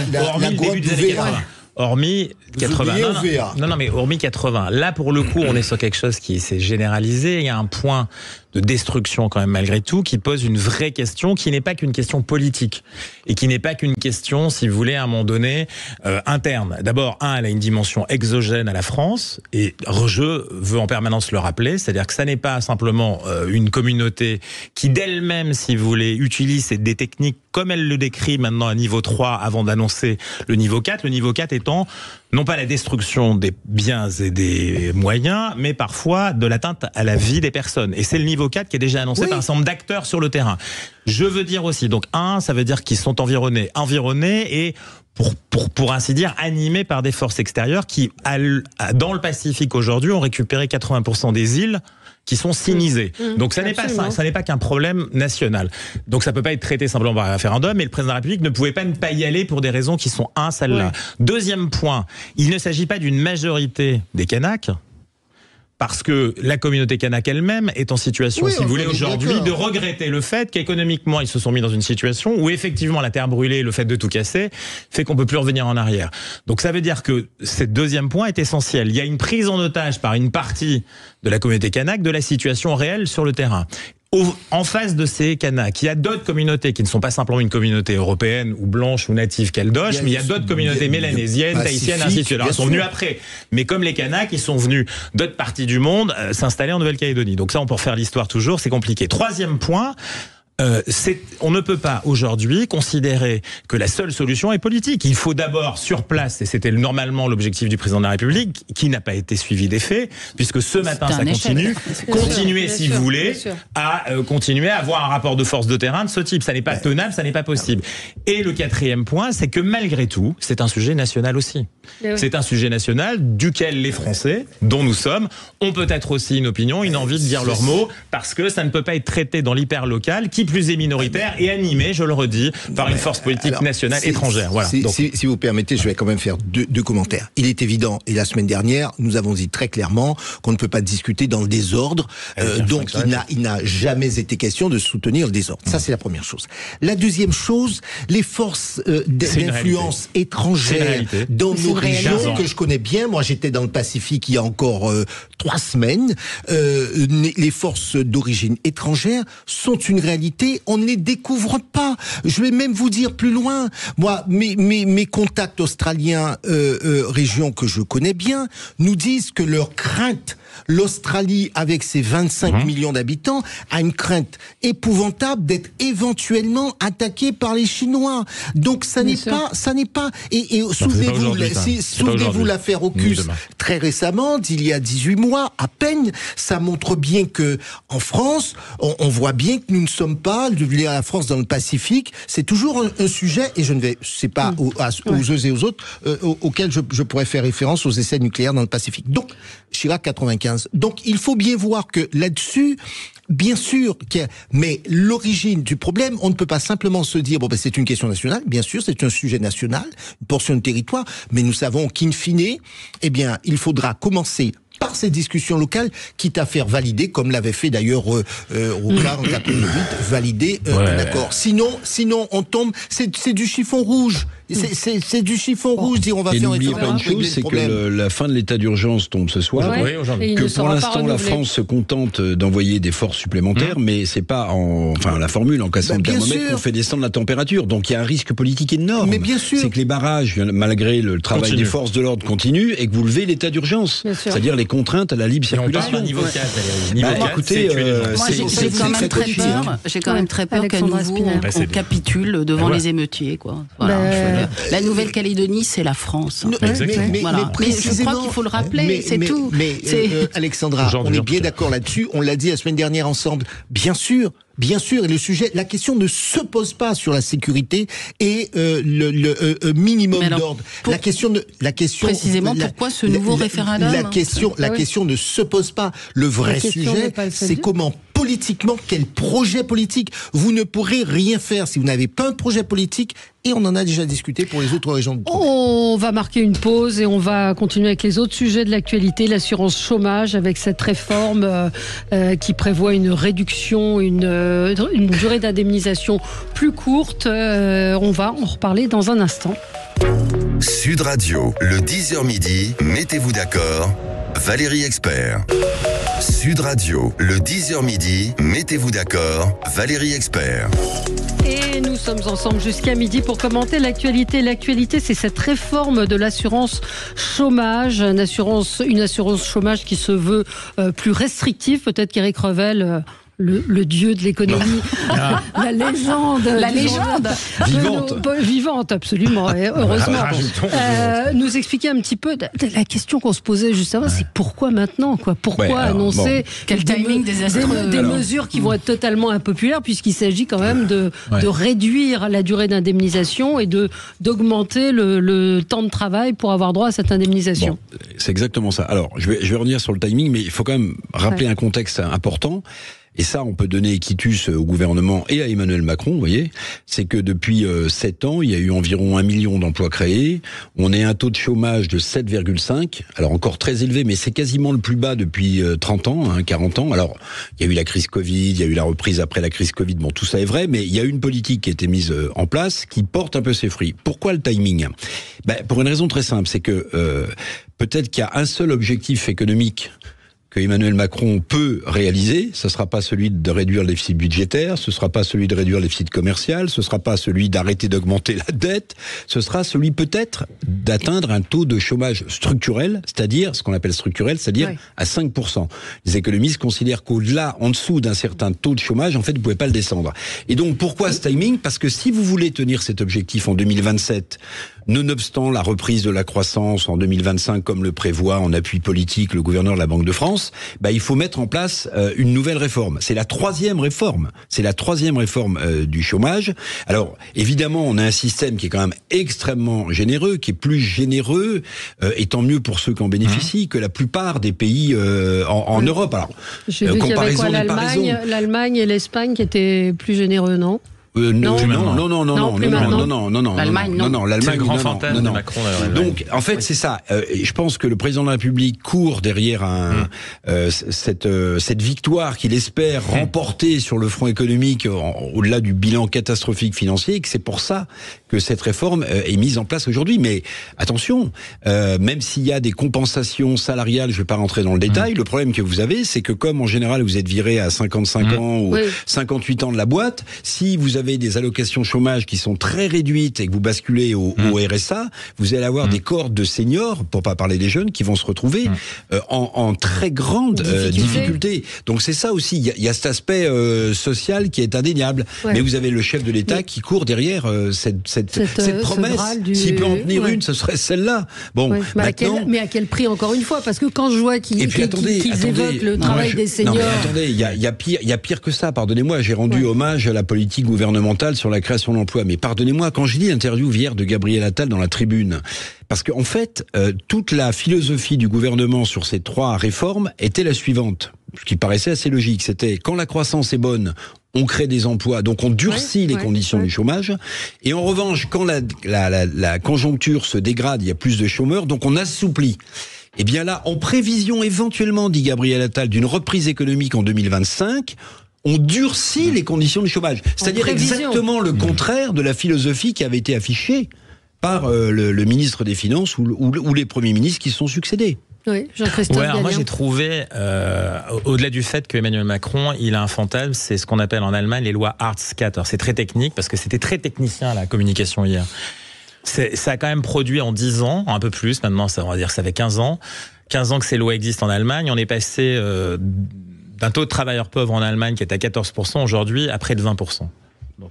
80. Hormis 80. Non, mais hormis 80. Là, pour le coup, on est sur quelque chose qui s'est généralisé. Il y a un point de destruction quand même malgré tout, qui pose une vraie question, qui n'est pas qu'une question politique et qui n'est pas qu'une question, si vous voulez, à un moment donné, interne. D'abord, elle a une dimension exogène à la France, et je veux en permanence le rappeler, c'est-à-dire que ça n'est pas simplement une communauté qui d'elle-même, si vous voulez, utilise des techniques comme elle le décrit maintenant à niveau 3 avant d'annoncer le niveau 4. Le niveau 4 étant non pas la destruction des biens et des moyens, mais parfois de l'atteinte à la vie des personnes. Et c'est le niveau 4 qui est déjà annoncé par un certain nombre d'acteurs sur le terrain. Je veux dire aussi, donc ça veut dire qu'ils sont environnés et pour ainsi dire, animés par des forces extérieures qui, dans le Pacifique aujourd'hui, ont récupéré 80% des îles qui sont sinisées. Donc ça n'est pas qu'un problème national. Donc ça peut pas être traité simplement par un référendum, mais le président de la République ne pouvait pas ne pas y aller pour des raisons qui sont celle-là. Deuxième point, il ne s'agit pas d'une majorité des Kanaks, parce que la communauté kanak elle-même est en situation, si vous voulez, aujourd'hui, de regretter le fait qu'économiquement, ils se sont mis dans une situation où, effectivement, la terre brûlée, le fait de tout casser, fait qu'on peut plus revenir en arrière. Donc ça veut dire que ce deuxième point est essentiel. Il y a une prise en otage par une partie de la communauté kanak de la situation réelle sur le terrain. En face de ces Kanaks, il y a d'autres communautés qui ne sont pas simplement une communauté européenne ou blanche ou native caldoche, mais il y a d'autres communautés mélanésiennes, tahitiennes, ainsi de suite. Alors, ils sont venus après. Mais comme les Kanaks, ils sont venus d'autres parties du monde s'installer en Nouvelle-Calédonie. Donc ça, on peut refaire l'histoire toujours, c'est compliqué. Troisième point, on ne peut pas aujourd'hui considérer que la seule solution est politique. Il faut d'abord sur place, et c'était normalement l'objectif du président de la République, qui n'a pas été suivi des faits, puisque ce matin ça continue. Continuez si vous voulez à continuer à avoir un rapport de force de terrain de ce type. Ça n'est pas tenable, ça n'est pas possible. Et le quatrième point, c'est que malgré tout, c'est un sujet national aussi. C'est un sujet national duquel les Français, dont nous sommes, ont peut-être aussi une opinion, une envie de dire leur mot, parce que ça ne peut pas être traité dans l'hyper-local, qui plus est minoritaire et animé, je le redis, par une force politique nationale étrangère. Voilà.
Si vous permettez, je vais quand même faire deux commentaires. Il est évident, et la semaine dernière, nous avons dit très clairement qu'on ne peut pas discuter dans le désordre, donc il n'a jamais été question de soutenir le désordre. Ça, c'est la première chose. La deuxième chose, les forces d'influence étrangères dans nos régions, que je connais bien, moi j'étais dans le Pacifique il y a encore 3 semaines, les forces d'origine étrangère sont une réalité, on ne les découvre pas. Je vais même vous dire plus loin. Moi, mes contacts australiens, régions que je connais bien, nous disent que leur crainte L'Australie, avec ses 25 millions d'habitants, a une crainte épouvantable d'être éventuellement attaquée par les Chinois. Donc ça n'est pas. Et souvenez-vous l'affaire AUKUS très récemment, d'il y a 18 mois à peine. Ça montre bien que en France, on voit bien que nous ne sommes pas la France dans le Pacifique. C'est toujours un sujet, et c'est pas aux uns et aux autres auxquels je pourrais faire référence aux essais nucléaires dans le Pacifique. Donc Chirac 95. Donc il faut bien voir que là-dessus, bien sûr, mais l'origine du problème, on ne peut pas simplement se dire c'est une question nationale. Bien sûr, c'est un sujet national, une portion de territoire, mais nous savons qu'in fine, il faudra commencer par ces discussions locales, quitte à faire valider, comme l'avait fait d'ailleurs Roucard en 88, valider un accord. Sinon, on tombe. C'est du chiffon rouge. C'est du chiffon rouge, dire on va faire un
n'oubliez pas une chose, c'est que la fin de l'état d'urgence tombe ce soir. Que pour l'instant, la France se contente d'envoyer des forces supplémentaires, mais c'est pas la formule en cassant le thermomètre qu'on fait descendre la température. Donc il y a un risque politique énorme.
Mais bien sûr.
C'est que les barrages, malgré le travail des forces de l'ordre, continuent et que vous levez l'état d'urgence. C'est-à-dire les contraintes à la libre circulation.
Niveau 4,
écoutez,
j'ai quand même très peur qu'à nouveau on capitule devant les émeutiers, quoi. La Nouvelle-Calédonie, c'est la France.
Mais
je crois qu'il faut le rappeler, c'est tout.
Alexandra, on est bien d'accord là-dessus. On l'a dit la semaine dernière ensemble. Bien sûr, et la question ne se pose pas sur la sécurité et le minimum d'ordre.
Précisément, pourquoi ce nouveau référendum?
La question ne se pose pas. Le vrai sujet, c'est comment politiquement, quel projet politique. Vous ne pourrez rien faire si vous n'avez pas un projet politique, et on en a déjà discuté pour les autres régions.
On va marquer une pause et on va continuer avec les autres sujets de l'actualité. L'assurance chômage, avec cette réforme qui prévoit une réduction, une durée d'indemnisation plus courte. On va en reparler dans un instant.
Sud Radio, le 10h midi, mettez-vous d'accord, Valérie Expert. Sud Radio, le 10h midi, mettez-vous d'accord, Valérie Expert.
Et nous sommes ensemble jusqu'à midi pour commenter l'actualité. L'actualité, c'est cette réforme de l'assurance chômage, une assurance chômage qui se veut plus restrictive. Peut-être qu'Éric Revel, le dieu de l'économie, la légende vivante, absolument, et heureusement, nous expliquer un petit peu la question qu'on se posait juste avant, c'est pourquoi maintenant, quoi? Pourquoi annoncer
quel timing
des mesures qui vont être totalement impopulaires, puisqu'il s'agit quand même de réduire la durée d'indemnisation et d'augmenter le temps de travail pour avoir droit à cette indemnisation.
C'est exactement ça. Alors, je vais revenir sur le timing, mais il faut quand même rappeler un contexte important. Et ça, on peut donner quitus au gouvernement et à Emmanuel Macron, vous voyez. C'est que depuis 7 ans, il y a eu environ 1 million d'emplois créés. On est à un taux de chômage de 7,5. Alors encore très élevé, mais c'est quasiment le plus bas depuis 30 ans, 40 ans. Alors, il y a eu la crise Covid, il y a eu la reprise après la crise Covid. Bon, tout ça est vrai, mais il y a eu une politique qui a été mise en place qui porte un peu ses fruits. Pourquoi le timing? Pour une raison très simple, c'est que peut-être qu'il y a un seul objectif économique que Emmanuel Macron peut réaliser, ce ne sera pas celui de réduire le déficit budgétaire, ce ne sera pas celui de réduire le déficit commercial, ce ne sera pas celui d'arrêter d'augmenter la dette, ce sera celui peut-être d'atteindre un taux de chômage structurel, c'est-à-dire, ce qu'on appelle structurel, c'est-à-dire à 5%. Les économistes considèrent qu'au-delà, en dessous d'un certain taux de chômage, en fait, vous ne pouvez pas le descendre. Et donc, pourquoi ce timing? Parce que si vous voulez tenir cet objectif en 2027, nonobstant la reprise de la croissance en 2025, comme le prévoit en appui politique le gouverneur de la Banque de France, il faut mettre en place une nouvelle réforme. C'est la troisième réforme. C'est la troisième réforme du chômage. Alors, évidemment, on a un système qui est quand même extrêmement généreux, qui est plus généreux, et tant mieux pour ceux qui en bénéficient, que la plupart des pays en Europe. Alors,
j'ai vu qu'il y avait quoi, l'Allemagne et l'Espagne qui étaient plus généreux, non?
Non.
L'Allemagne,
c'est
le grand fantasme de Macron.
Donc, en fait, c'est ça. Je pense que le président de la République court derrière cette victoire qu'il espère remporter sur le front économique, au-delà du bilan catastrophique financier, et que c'est pour ça que cette réforme est mise en place aujourd'hui. Mais attention, même s'il y a des compensations salariales, je ne vais pas rentrer dans le détail, le problème que vous avez, c'est que comme en général vous êtes viré à 55 ans ou 58 ans de la boîte, si vous avez avez des allocations chômage qui sont très réduites et que vous basculez au RSA, vous allez avoir des cohortes de seniors, pour pas parler des jeunes, qui vont se retrouver en très grande difficulté. Donc c'est ça aussi, il y a cet aspect social qui est indéniable. Mais vous avez le chef de l'État qui court derrière cette promesse. S'il peut en tenir une, ce serait celle-là. Bon, maintenant...
mais à quel prix, encore une fois? Parce que quand je vois qu'ils évoquent le travail des seniors...
Non, mais attendez, il y a pire que ça, pardonnez-moi. J'ai rendu hommage à la politique gouvernementale sur la création d'emplois. Mais pardonnez-moi, quand j'ai dit l'interview hier de Gabriel Attal dans la Tribune, parce qu'en fait, toute la philosophie du gouvernement sur ces 3 réformes était la suivante, ce qui paraissait assez logique. C'était quand la croissance est bonne, on crée des emplois, donc on durcit les conditions du chômage. Et en revanche, quand la conjoncture se dégrade, il y a plus de chômeurs, donc on assouplit. Et bien là, en prévision éventuellement, dit Gabriel Attal, d'une reprise économique en 2025, on durcit les conditions du chômage. C'est-à-dire exactement le contraire de la philosophie qui avait été affichée par le ministre des Finances ou les premiers ministres qui se sont succédés.
Oui, Jean-Christophe Gallien.
Moi j'ai trouvé, au-delà du fait que Emmanuel Macron, il a un fantasme, c'est ce qu'on appelle en Allemagne les lois Hartz IV. C'est très technique, parce que c'était très technicien la communication hier. Ça a quand même produit en 10 ans, un peu plus, maintenant on va dire que ça fait 15 ans. 15 ans que ces lois existent en Allemagne. On est passé d'un taux de travailleurs pauvres en Allemagne qui est à 14% aujourd'hui à près de 20%. Donc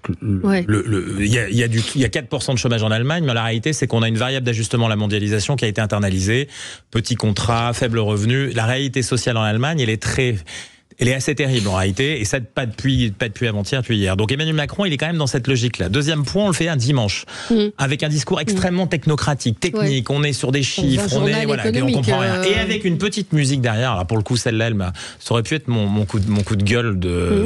il y a 4% de chômage en Allemagne, mais la réalité c'est qu'on a une variable d'ajustement à la mondialisation qui a été internalisée, petit contrat, faible revenu. La réalité sociale en Allemagne, elle est assez terrible en réalité, et ça pas depuis avant-hier, depuis hier. Donc Emmanuel Macron, il est quand même dans cette logique-là. Deuxième point, on le fait un dimanche, avec un discours extrêmement technocratique, technique. On est sur des chiffres, on comprend rien, et avec une petite musique derrière. Alors pour le coup, celle-là, ça aurait pu être mon coup de gueule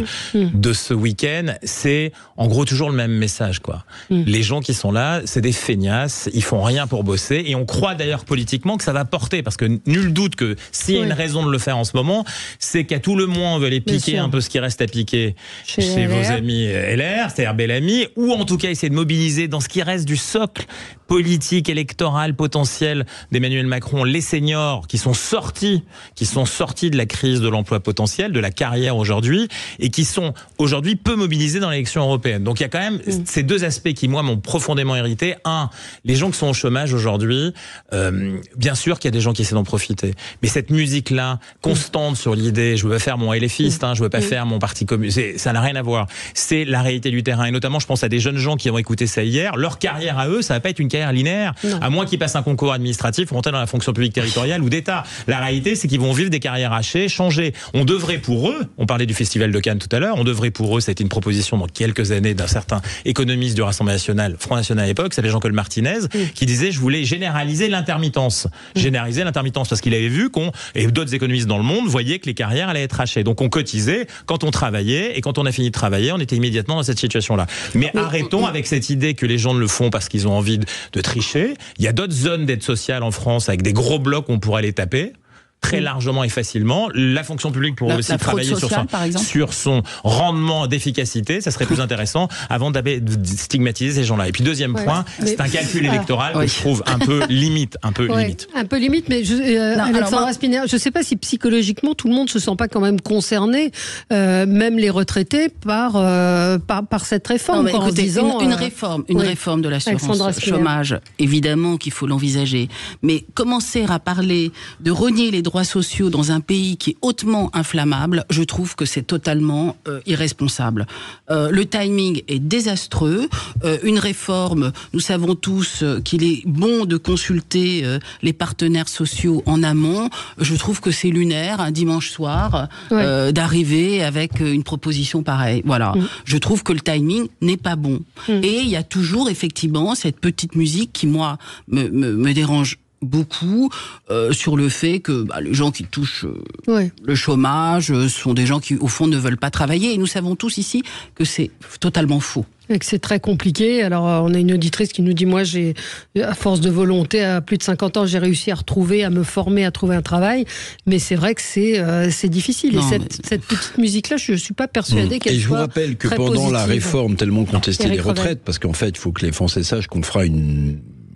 de ce week-end. C'est en gros toujours le même message, quoi. Les gens qui sont là, c'est des feignasses, ils font rien pour bosser, et on croit d'ailleurs politiquement que ça va porter, parce que nul doute que s'il y a une raison de le faire en ce moment, c'est qu'à tout le monde on veut aller piquer un peu ce qui reste à piquer chez vos amis LR, c'est-à-dire Bellamy, ou en tout cas essayer de mobiliser dans ce qui reste du socle politique, électoral, potentiel d'Emmanuel Macron, les seniors qui sont sortis de la crise de l'emploi potentiel, de la carrière aujourd'hui, et qui sont aujourd'hui peu mobilisés dans l'élection européenne. Donc il y a quand même ces deux aspects qui, moi, m'ont profondément irrité. Un, les gens qui sont au chômage aujourd'hui, bien sûr qu'il y a des gens qui essaient d'en profiter, mais cette musique-là, constante sur l'idée, je veux pas faire mon LFiste, je veux pas faire mon parti communiste, ça n'a rien à voir. C'est la réalité du terrain, et notamment je pense à des jeunes gens qui ont écouté ça hier, leur carrière à eux, ça va pas être une carrière linéaire, à moins qu'ils passent un concours administratif pour entrer dans la fonction publique territoriale ou d'État. La réalité, c'est qu'ils vont vivre des carrières hachées, changer. On devrait pour eux, on parlait du Festival de Cannes tout à l'heure, on devrait pour eux, ça a été une proposition dans quelques années d'un certain économiste du Rassemblement national, Front National à l'époque, c'est Jean-Claude Martinez, qui disait je voulais généraliser l'intermittence. Généraliser l'intermittence, parce qu'il avait vu et d'autres économistes dans le monde voyaient que les carrières allaient être hachées. Donc on cotisait quand on travaillait, et quand on a fini de travailler, on était immédiatement dans cette situation-là. Mais arrêtons avec cette idée que les gens ne le font parce qu'ils ont envie de tricher. Il y a d'autres zones d'aide sociale en France avec des gros blocs où on pourrait les taper très largement et facilement. La fonction publique pourrait aussi travailler sur son rendement d'efficacité, ça serait plus intéressant avant de stigmatiser ces gens-là. Et puis deuxième point, c'est un calcul électoral que je trouve un peu limite. Un peu limite,
mais Alexandra Spinner, je ne sais pas si psychologiquement tout le monde se sent pas quand même concerné, même les retraités, par cette réforme.
Non, écoutez, une réforme de l'assurance chômage, évidemment qu'il faut l'envisager. Mais commencer à parler de renier les droits sociaux dans un pays qui est hautement inflammable, je trouve que c'est totalement irresponsable. Le timing est désastreux. Une réforme, nous savons tous qu'il est bon de consulter les partenaires sociaux en amont. Je trouve que c'est lunaire, un dimanche soir, d'arriver avec une proposition pareille. Voilà. Je trouve que le timing n'est pas bon. Et il y a toujours, effectivement, cette petite musique qui, moi, me dérange beaucoup sur le fait que les gens qui touchent le chômage sont des gens qui, au fond, ne veulent pas travailler. Et nous savons tous ici que c'est totalement faux.
Et que c'est très compliqué. Alors, on a une auditrice qui nous dit, moi, à force de volonté, à plus de 50 ans, j'ai réussi à me former, à trouver un travail. Mais c'est vrai que c'est difficile. Et cette petite musique-là, je ne suis pas persuadée qu'elle soit.
Et je vous rappelle que pendant
positive.
La réforme tellement contestée des retraites, parce qu'en fait, il faut que les Français sachent qu'on fera une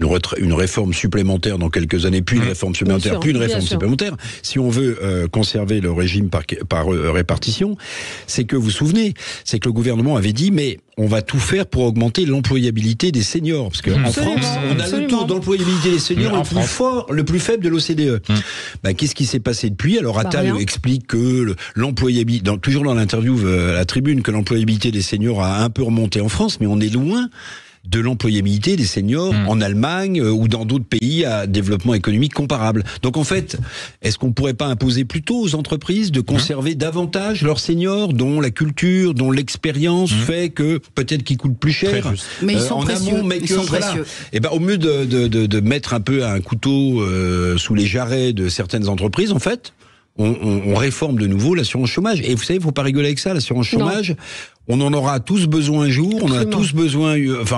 une réforme supplémentaire dans quelques années, puis une réforme supplémentaire, puis une réforme supplémentaire, si on veut conserver le régime par répartition, c'est que vous vous souvenez, c'est que le gouvernement avait dit, mais on va tout faire pour augmenter l'employabilité des seniors. Parce qu'en France, on a le taux d'employabilité des seniors le plus faible de l'OCDE. Qu'est-ce qui s'est passé depuis ? Alors Attal explique que l'employabilité, toujours dans l'interview à la Tribune, que l'employabilité des seniors a un peu remonté en France, mais on est loin de l'employabilité des seniors en Allemagne ou dans d'autres pays à développement économique comparable. Donc en fait, est-ce qu'on pourrait pas imposer plutôt aux entreprises de conserver davantage leurs seniors, dont la culture, dont l'expérience fait que peut-être qu'ils coûtent plus cher,
mais ils sont précieux.
Précieux. Et au mieux de mettre un peu un couteau sous les jarrets de certaines entreprises, en fait, on réforme de nouveau l'assurance chômage. Et vous savez, il faut pas rigoler avec ça, l'assurance chômage. On en aura tous besoin un jour. On en a tous besoin.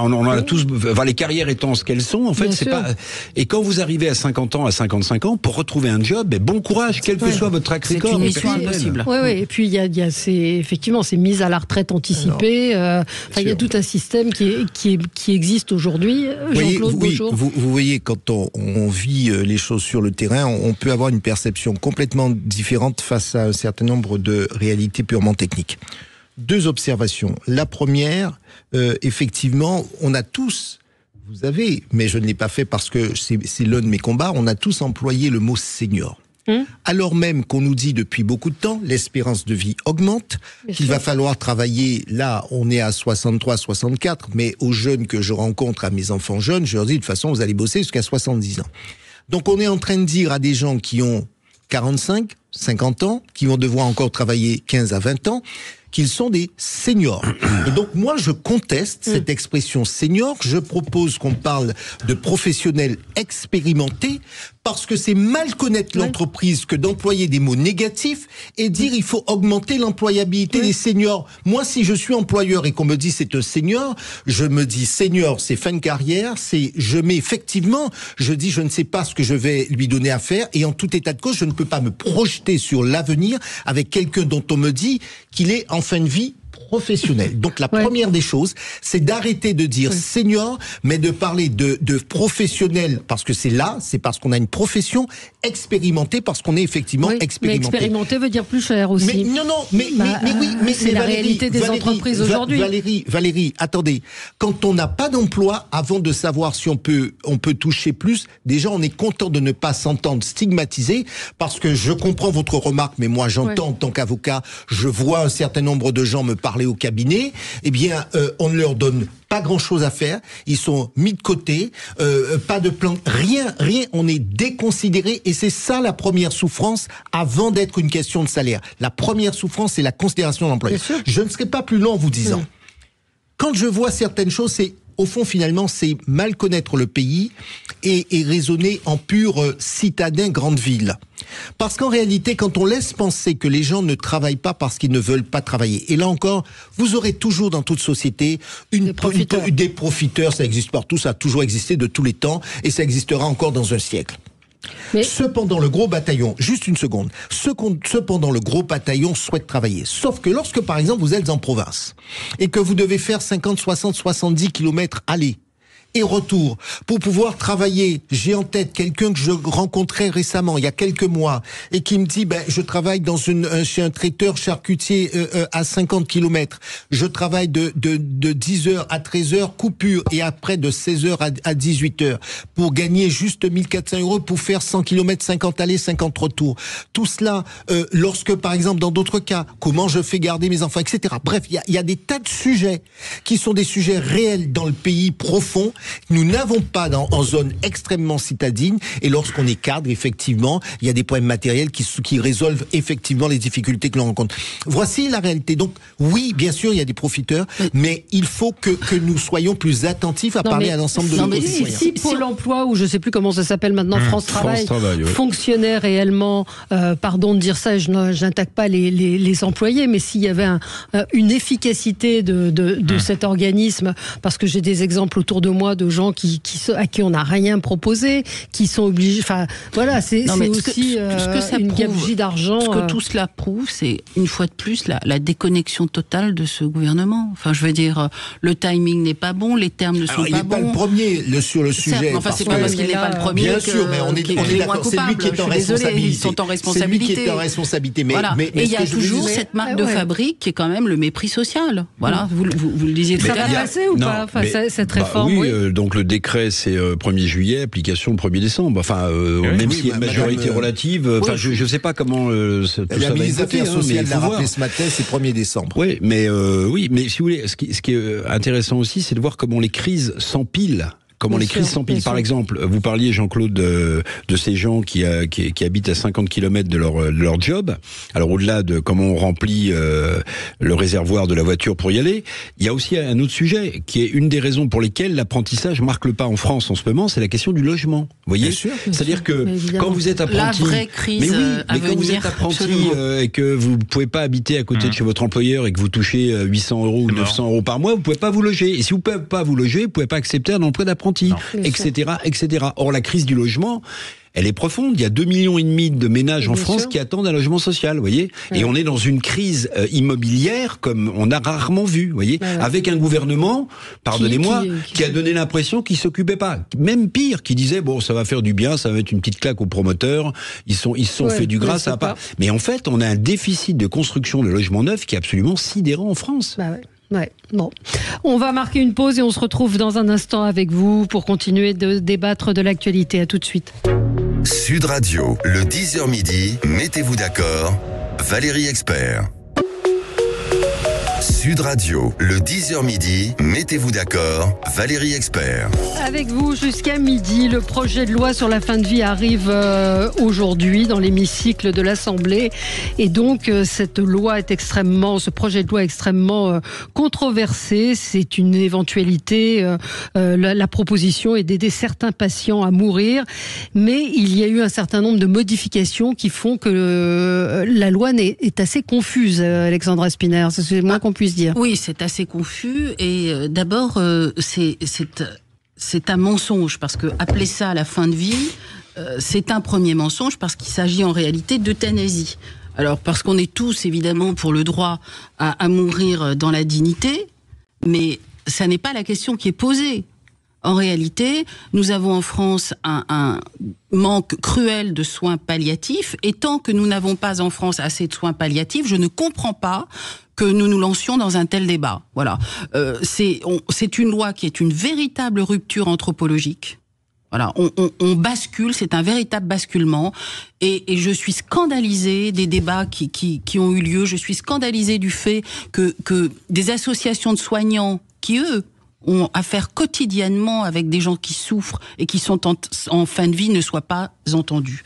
Les carrières étant ce qu'elles sont, en fait, c'est pas. Et quand vous arrivez à 50 ans, à 55 ans, pour retrouver un job, bon courage, quel que soit votre track record.
C'est une mission impossible.
Oui. Et puis il y a ces mises à la retraite anticipées. Il y a tout un système qui existe aujourd'hui. Jean-Claude, bonjour.
Vous voyez, quand on vit les choses sur le terrain, on peut avoir une perception complètement différente face à un certain nombre de réalités purement techniques. 2 observations. La première, effectivement, on a tous, vous avez, mais je ne l'ai pas fait parce que c'est l'un de mes combats, on a tous employé le mot senior. Alors même qu'on nous dit depuis beaucoup de temps, l'espérance de vie augmente, qu'il va falloir travailler, là on est à 63, 64, mais aux jeunes que je rencontre, à mes enfants jeunes, je leur dis de toute façon vous allez bosser jusqu'à 70 ans. Donc on est en train de dire à des gens qui ont 45, 50 ans, qui vont devoir encore travailler 15 à 20 ans, qu'ils sont des seniors. Et donc moi je conteste cette expression senior, je propose qu'on parle de professionnels expérimentés, parce que c'est mal connaître l'entreprise que d'employer des mots négatifs et dire il faut augmenter l'employabilité des seniors. Moi, si je suis employeur et qu'on me dit c'est un senior, je me dis senior, c'est fin de carrière, je dis je ne sais pas ce que je vais lui donner à faire et en tout état de cause, je ne peux pas me projeter sur l'avenir avec quelqu'un dont on me dit qu'il est en fin de vie professionnel. Donc la première des choses, c'est d'arrêter de dire senior, mais de parler de professionnel, parce que c'est parce qu'on a une profession expérimentée, parce qu'on est effectivement expérimenté.
Mais expérimenté veut dire plus cher aussi.
Mais
c'est la réalité des entreprises aujourd'hui.
Valérie, attendez. Quand on n'a pas d'emploi, avant de savoir si on peut toucher plus, déjà on est content de ne pas s'entendre stigmatiser, parce que je comprends votre remarque, mais moi j'entends en tant qu'avocat, je vois un certain nombre de gens me parler au cabinet, on ne leur donne pas grand-chose à faire, ils sont mis de côté, pas de plan, rien, on est déconsidéré, et c'est ça la première souffrance avant d'être une question de salaire. La première souffrance, c'est la considération de l'employeur. Je ne serai pas plus long en vous disant, quand je vois certaines choses, c'est au fond, finalement, c'est mal connaître le pays et raisonner en pur citadin grande ville. Parce qu'en réalité, quand on laisse penser que les gens ne travaillent pas parce qu'ils ne veulent pas travailler, et là encore, vous aurez toujours dans toute société des profiteurs, ça existe partout, ça a toujours existé de tous les temps, et ça existera encore dans un siècle. Cependant, le gros bataillon, juste une seconde, cependant, le gros bataillon souhaite travailler. Sauf que lorsque, par exemple, vous êtes en province et que vous devez faire 50, 60, 70 kilomètres aller et retour pour pouvoir travailler. J'ai en tête quelqu'un que je rencontrais récemment, il y a quelques mois, et qui me dit, je travaille chez un traiteur charcutier à 50 kilomètres. Je travaille de 10h à 13h, coupure, et après de 16h à 18h, pour gagner juste 1400 € pour faire 100 km, 50 allées, 50 retours. Tout cela, lorsque, par exemple, dans d'autres cas, comment je fais garder mes enfants, etc. Bref, il y a des tas de sujets qui sont des sujets réels dans le pays profond. Nous n'avons pas en zone extrêmement citadine, et lorsqu'on est cadre, effectivement, il y a des problèmes matériels qui résolvent effectivement les difficultés que l'on rencontre. Voici la réalité. Donc, oui, bien sûr, il y a des profiteurs, mais il faut que nous soyons plus attentifs à parler à l'ensemble de nos citoyens.
Si Pôle emploi, ou je ne sais plus comment ça s'appelle maintenant, France Travail, fonctionnait réellement, pardon de dire ça, je n'attaque pas les employés, mais s'il y avait une efficacité de cet organisme, parce que j'ai des exemples autour de moi droits de gens à qui on n'a rien proposé, qui sont obligés. Enfin, voilà, c'est aussi une gabegie d'argent.
Ce que tout cela prouve, c'est une fois de plus la déconnexion totale de ce gouvernement. Enfin, je veux dire, le timing n'est pas bon, les termes ne sont pas bons.
Il n'est pas le premier sur le sujet.
Enfin, c'est pas parce qu'il n'est pas le premier.
Bien sûr, mais on est d'accord. C'est lui qui est en responsabilité.
Ils sont en responsabilité.
C'est lui qui est en responsabilité.
Voilà. Mais il y a toujours cette marque de fabrique qui est quand même le mépris social. Voilà. Vous le disiez tout à l'heure.
Ça va passer ou pas, cette réforme?
Oui, donc le décret c'est 1er juillet, application 1er décembre. Enfin, même s'il y a une majorité relative, enfin, je ne sais pas comment tout ça va être.
La ministre des Affaires sociales l'a rappelé ce matin, c'est 1er décembre.
Oui, mais si vous voulez, ce qui est intéressant aussi, c'est de voir comment les crises s'empilent. Comment les crises s'empilent. Par exemple, vous parliez, Jean-Claude, de ces gens qui habitent à 50 km de leur job. Alors, au-delà de comment on remplit le réservoir de la voiture pour y aller, il y a aussi un autre sujet qui est une des raisons pour lesquelles l'apprentissage marque le pas en France en ce moment, c'est la question du logement. Vous voyez ? C'est-à-dire que quand vous êtes apprenti...
La vraie crise à venir,
quand vous êtes apprenti et que vous ne pouvez pas habiter à côté de chez votre employeur et que vous touchez 800 € ou 900 € par mois, vous ne pouvez pas vous loger. Et si vous ne pouvez pas vous loger, vous ne pouvez pas accepter un emploi d'apprenti. Etc., etc. Or, la crise du logement, elle est profonde. Il y a 2,5 millions de ménages en France qui attendent un logement social, vous voyez. Ouais. Et on est dans une crise immobilière comme on a rarement vu, vous voyez, avec un gouvernement, pardonnez-moi, qui a donné l'impression qu'il s'occupait pas. Même pire, qui disait bon, ça va faire du bien, ça va mettre une petite claque aux promoteurs. Ils se sont fait du gras, ça va pas. Mais en fait, on a un déficit de construction de logements neufs qui est absolument sidérant en France.
Ouais, bon. On va marquer une pause et on se retrouve dans un instant avec vous pour continuer de débattre de l'actualité. À tout de suite.
Sud Radio, le 10h midi, mettez-vous d'accord, Valérie Expert. Sud Radio, le 10h midi, mettez-vous d'accord, Valérie Expert.
Avec vous jusqu'à midi, le projet de loi sur la fin de vie arrive aujourd'hui dans l'hémicycle de l'Assemblée. Et donc, ce projet de loi est extrêmement controversé. C'est une éventualité. La proposition est d'aider certains patients à mourir. Mais il y a eu un certain nombre de modifications qui font que la loi est assez confuse, Alexandra Spinner. C'est moins qu'on puisse dire.
Oui, c'est assez confus. Et d'abord, c'est un mensonge, parce que appeler ça la fin de vie, c'est un premier mensonge, parce qu'il s'agit en réalité d'euthanasie. Alors, parce qu'on est tous, évidemment, pour le droit à mourir dans la dignité, mais ça n'est pas la question qui est posée. En réalité, nous avons en France un manque cruel de soins palliatifs, et tant que nous n'avons pas en France assez de soins palliatifs, je ne comprends pas que nous nous lancions dans un tel débat. Voilà. C'est une loi qui est une véritable rupture anthropologique. Voilà, on bascule, c'est un véritable basculement, et je suis scandalisée des débats qui ont eu lieu. Je suis scandalisée du fait que des associations de soignants qui, eux, ont affaire quotidiennement avec des gens qui souffrent et qui sont en fin de vie ne soient pas entendus.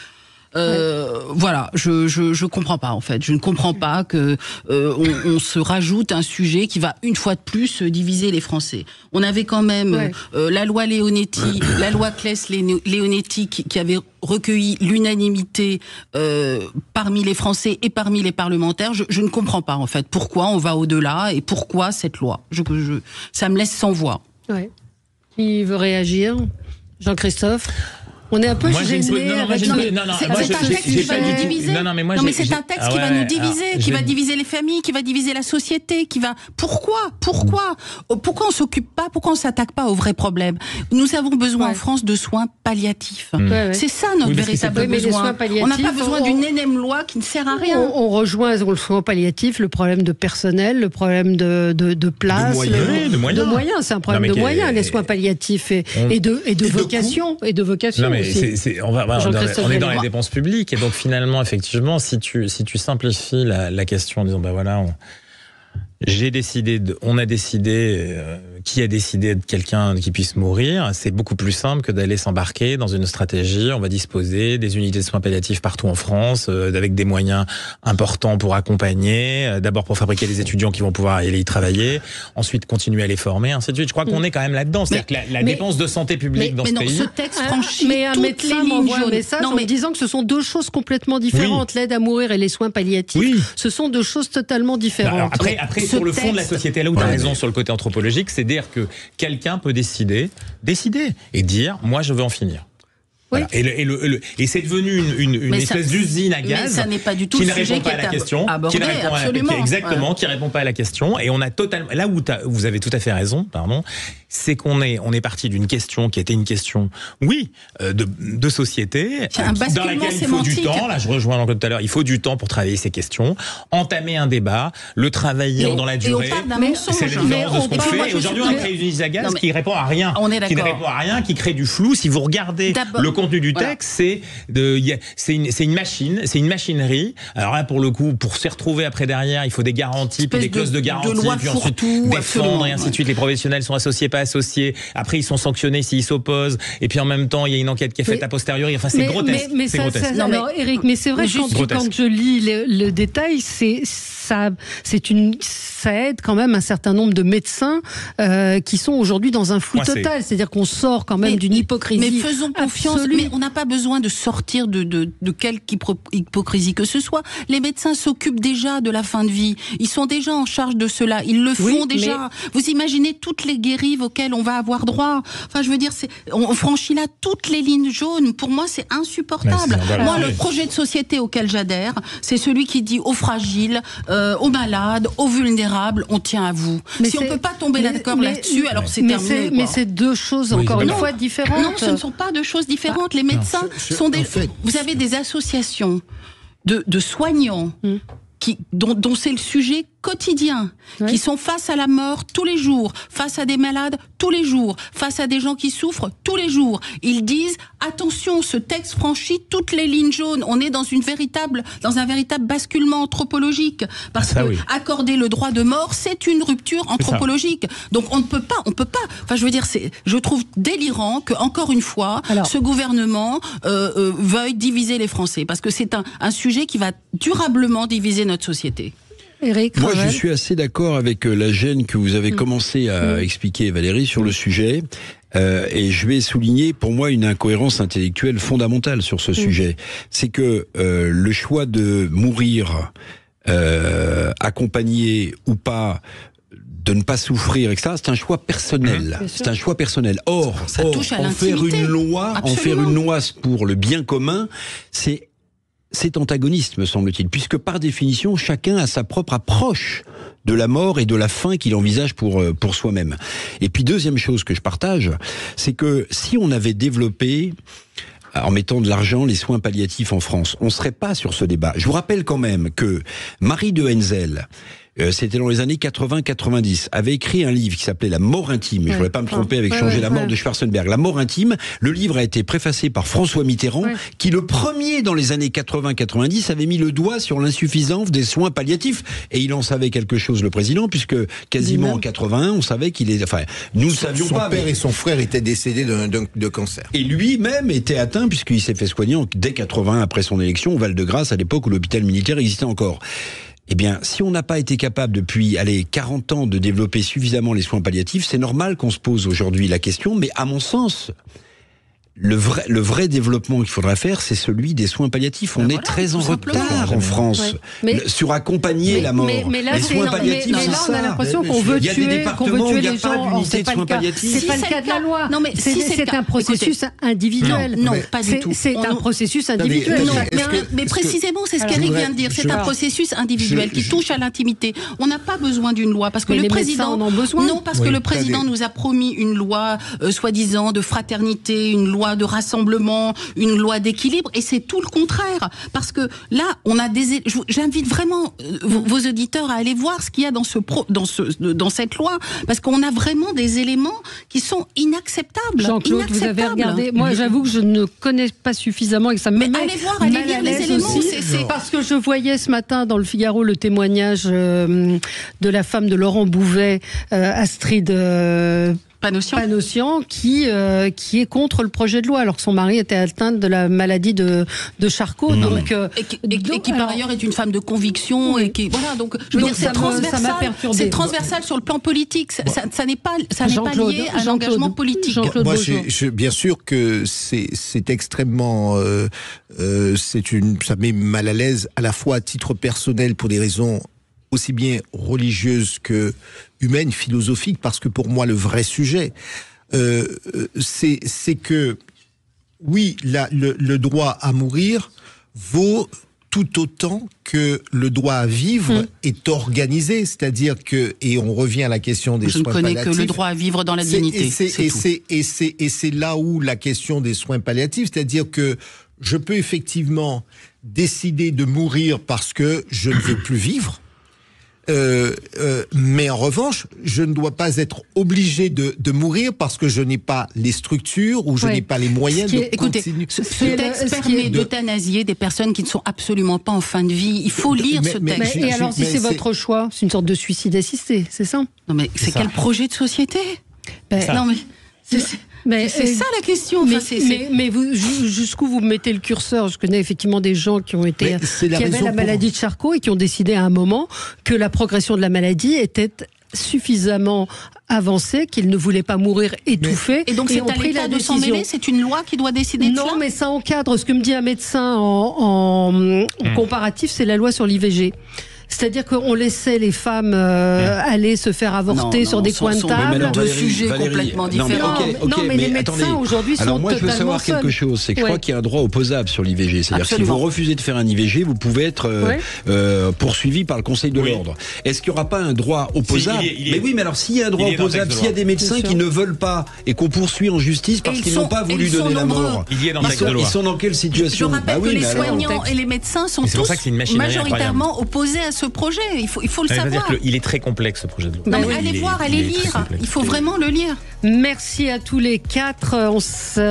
Voilà, je comprends pas en fait. Je ne comprends pas que on se rajoute un sujet qui va une fois de plus diviser les Français. On avait quand même la loi Leonetti, la loi Claes-Leonetti qui avait recueilli l'unanimité parmi les Français et parmi les parlementaires. Je ne comprends pas en fait pourquoi on va au-delà et pourquoi cette loi. Ça me laisse sans voix.
Ouais. Qui veut réagir? Jean-Christophe? On est un peu gênés.
C'est un texte qui va nous diviser. Mais c'est un texte qui va nous diviser, qui va diviser les familles, qui va diviser la société, qui va. Pourquoi on s'occupe pas? Pourquoi on s'attaque pas aux vrais problèmes? Nous avons besoin en France de soins palliatifs. C'est ça notre véritable besoin. On n'a pas besoin d'une énième loi qui ne sert à rien.
On rejoint le soin palliatif, le problème de personnel, le problème de place,
de moyens.
C'est un problème de moyens, les soins palliatifs et de vocation.
On est dans les dépenses publiques, et donc finalement, effectivement, si tu simplifies la question en disant, ben voilà, on a décidé, qui a décidé de quelqu'un qui puisse mourir, c'est beaucoup plus simple que d'aller s'embarquer dans une stratégie. On va disposer des unités de soins palliatifs partout en France, avec des moyens importants pour accompagner, d'abord pour fabriquer des étudiants qui vont pouvoir aller y travailler, ensuite continuer à les former, ainsi de suite. Je crois qu'on est quand même là-dedans. C'est-à-dire que la dépense de santé publique dans ce pays...
Ce texte franchit toutes les lignes jaunes.
En disant que ce sont deux choses complètement différentes. L'aide à mourir et les soins palliatifs, ce sont deux choses totalement différentes.
Alors après sur le fond de la société, là où tu as raison sur le côté anthropologique, c'est dire que quelqu'un peut décider et dire, moi je veux en finir. Oui. Voilà. Et c'est devenu une espèce d'usine à gaz.
Mais ça n'est pas du tout
qui ne répond pas à la question.
Abordé,
qui répond pas à la question. Et on a totalement, là où vous avez tout à fait raison, c'est qu'on est parti d'une question qui était une question, de société, dans laquelle il faut du temps. Là, je rejoins Jean-Claude tout à l'heure. Il faut du temps pour travailler ces questions, entamer un débat, le travailler dans la durée. C'est l'évidence de ce qu'on fait. Et aujourd'hui, on a créé une usine à gaz qui répond à rien. Qui ne répond à rien, qui crée du flou. Si vous regardez le contenu du texte, c'est une machine, c'est une machinerie. Alors là, pour le coup, pour s'y retrouver après derrière, il faut des garanties, puis des clauses de garantie, puis ensuite défendre et ainsi de suite. Les professionnels sont associés, pas associés. Après, ils sont sanctionnés s'ils s'opposent. Et puis en même temps, il y a une enquête qui est faite a posteriori. Enfin, c'est grotesque. C'est grotesque.
Alors, Eric, mais c'est vrai quand je lis le détail, ça aide quand même un certain nombre de médecins qui sont aujourd'hui dans un flou total. C'est-à-dire qu'on sort quand même d'une hypocrisie.
Mais faisons confiance. Mais on n'a pas besoin de sortir de quelque hypocrisie que ce soit. Les médecins s'occupent déjà de la fin de vie. Ils sont déjà en charge de cela. Ils le font déjà. Vous imaginez toutes les guérives auxquelles on va avoir droit. Enfin, je veux dire, on franchit là toutes les lignes jaunes. Pour moi, c'est insupportable. Moi, le projet de société auquel j'adhère, c'est celui qui dit aux fragiles, aux malades, aux vulnérables, on tient à vous. Si on peut pas tomber d'accord là-dessus, alors c'est terminé.
Mais c'est deux choses encore une fois différentes.
Non, ce ne sont pas deux choses différentes. Les médecins sont des... Vous avez des associations de soignants dont c'est le sujet quotidien, qui sont face à la mort tous les jours, face à des malades tous les jours, face à des gens qui souffrent tous les jours. Ils disent attention, ce texte franchit toutes les lignes jaunes. On est dans un véritable basculement anthropologique, parce que accorder le droit de mort, c'est une rupture anthropologique. Donc on ne peut pas. Enfin, je veux dire, je trouve délirant que encore une fois, ce gouvernement veuille diviser les Français, parce que c'est un sujet qui va durablement diviser notre société.
Eric,
moi, je suis assez d'accord avec la gêne que vous avez commencé à expliquer, Valérie, sur le sujet. Et je vais souligner, pour moi, une incohérence intellectuelle fondamentale sur ce sujet. C'est que le choix de mourir accompagné ou pas, de ne pas souffrir, etc., c'est un choix personnel. C'est un choix personnel. Or, en faire une loi pour le bien commun, c'est antagoniste, me semble-t-il, puisque par définition, chacun a sa propre approche de la mort et de la fin qu'il envisage pour soi-même. Et puis, deuxième chose que je partage, c'est que si on avait développé, en mettant de l'argent, les soins palliatifs en France, on ne serait pas sur ce débat. Je vous rappelle quand même que Marie de Henzel, c'était dans les années 80-90, avait écrit un livre qui s'appelait La mort intime. Je ne voudrais pas me tromper avec Changer la mort de Schwarzenberg. La mort intime, le livre a été préfacé par François Mitterrand, qui le premier dans les années 80-90 avait mis le doigt sur l'insuffisance des soins palliatifs. Et il en savait quelque chose, le président, puisque quasiment en 81, on savait qu'il est... Enfin, nous ne savions pas...
Son père et son frère étaient décédés de cancer.
Et lui-même était atteint, puisqu'il s'est fait soigner dès 80, après son élection, au Val-de-Grâce, à l'époque où l'hôpital militaire existait encore. Eh bien, si on n'a pas été capable depuis, 40 ans de développer suffisamment les soins palliatifs, c'est normal qu'on se pose aujourd'hui la question, mais à mon sens, le vrai développement qu'il faudra faire, c'est celui des soins palliatifs. On est très en retard en France sur accompagner la mort.
Mais là,
les soins palliatifs,
mais là, on a l'impression qu'on veut tuer les gens.
C'est pas le cas
de la loi. Non, mais c'est un processus individuel.
Non, pas du tout.
C'est un processus individuel.
Mais précisément, c'est ce qu'Éric vient de dire. C'est un processus individuel qui touche à l'intimité. On n'a pas besoin d'une loi parce que le président
en ont besoin.
Non, parce que le président nous a promis une loi soi-disant de fraternité, une loi de rassemblement, une loi d'équilibre, et c'est tout le contraire. Parce que là, on a j'invite vraiment vos auditeurs à aller voir ce qu'il y a dans cette loi, parce qu'on a vraiment des éléments qui sont inacceptables.
Jean-Claude, vous avez regardé. Moi, j'avoue que je ne connais pas suffisamment et que ça me met
allez voir, allez lire les éléments.
C'est parce que je voyais ce matin dans le Figaro le témoignage de la femme de Laurent Bouvet, Astrid Panossian, qui est contre le projet de loi, alors que son mari était atteinte de la maladie de Charcot. Donc,
et qui par ailleurs est une femme de conviction, et qui voilà. Donc je veux dire, c'est transversal. C'est transversal sur le plan politique. Ça n'est pas lié à l'engagement politique.
Moi, bien sûr que c'est extrêmement, ça met mal à l'aise à la fois à titre personnel pour des raisons aussi bien religieuse que humaine, philosophique, parce que pour moi, le vrai sujet, c'est que, oui, le droit à mourir vaut tout autant que le droit à vivre est organisé, c'est-à-dire que, et on revient à la question des soins palliatifs.
Je ne connais que le droit à vivre dans la dignité.
Et c'est là où la question des soins palliatifs, c'est-à-dire que je peux effectivement décider de mourir parce que je ne veux plus vivre. Mais en revanche, je ne dois pas être obligé de mourir parce que je n'ai pas les structures ou je n'ai pas les moyens de continuer.
Ce texte permet d'euthanasier des personnes qui ne sont absolument pas en fin de vie. Il faut lire ce texte.
Et alors, si c'est votre choix, c'est une sorte de suicide assisté, c'est ça?
Non, mais c'est quel projet de société? Non, mais c'est ça la question.
Mais vous, jusqu'où vous mettez le curseur? Je connais effectivement des gens qui avaient la maladie de Charcot et qui ont décidé à un moment que la progression de la maladie était suffisamment avancée qu'ils ne voulaient pas mourir étouffés.
Et donc c'est à l'État de s'en mêler? C'est une loi qui doit décider de ça?
Non, mais ça encadre. Ce que me dit un médecin en comparatif, c'est la loi sur l'IVG. C'est-à-dire qu'on laissait les femmes aller se faire avorter sur des coins de table.
Deux sujets complètement différents.
Non, mais les médecins aujourd'hui sont totalement
Alors moi, je veux savoir quelque chose. C'est que je crois qu'il y a un droit opposable sur l'IVG. C'est-à-dire que si vous refusez de faire un IVG, vous pouvez être poursuivi par le Conseil de l'ordre. Est-ce qu'il n'y aura pas un droit opposable? Mais oui, mais alors s'il y a un droit opposable, s'il y a des médecins qui ne veulent pas et qu'on poursuit en justice parce qu'ils n'ont pas voulu donner la mort, ils sont dans quelle situation?
Je rappelle que les soignants et les médecins sont tous majoritairement opposés à ce projet. Il faut le savoir.
Il est très complexe, ce projet de loi.
Non, mais allez voir, allez lire. Il faut vraiment le lire.
Merci à tous les quatre. On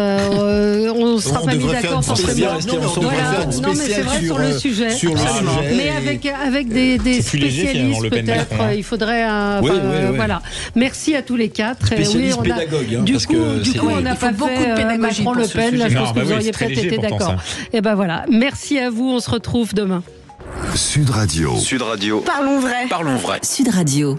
sera pas mis d'accord pour ce moment. Non, mais c'est vrai sur le sujet. Mais avec des spécialistes peut-être. Il faudrait. Voilà. Merci à tous les quatre.
Spécialistes pédagogues.
Du coup, on n'a pas beaucoup de pédagogie. Macron-Le Pen. Là, je pense que vous auriez peut-être été d'accord. Et ben voilà. Merci à vous. On se retrouve demain.
Sud Radio.
Parlons vrai. Sud Radio.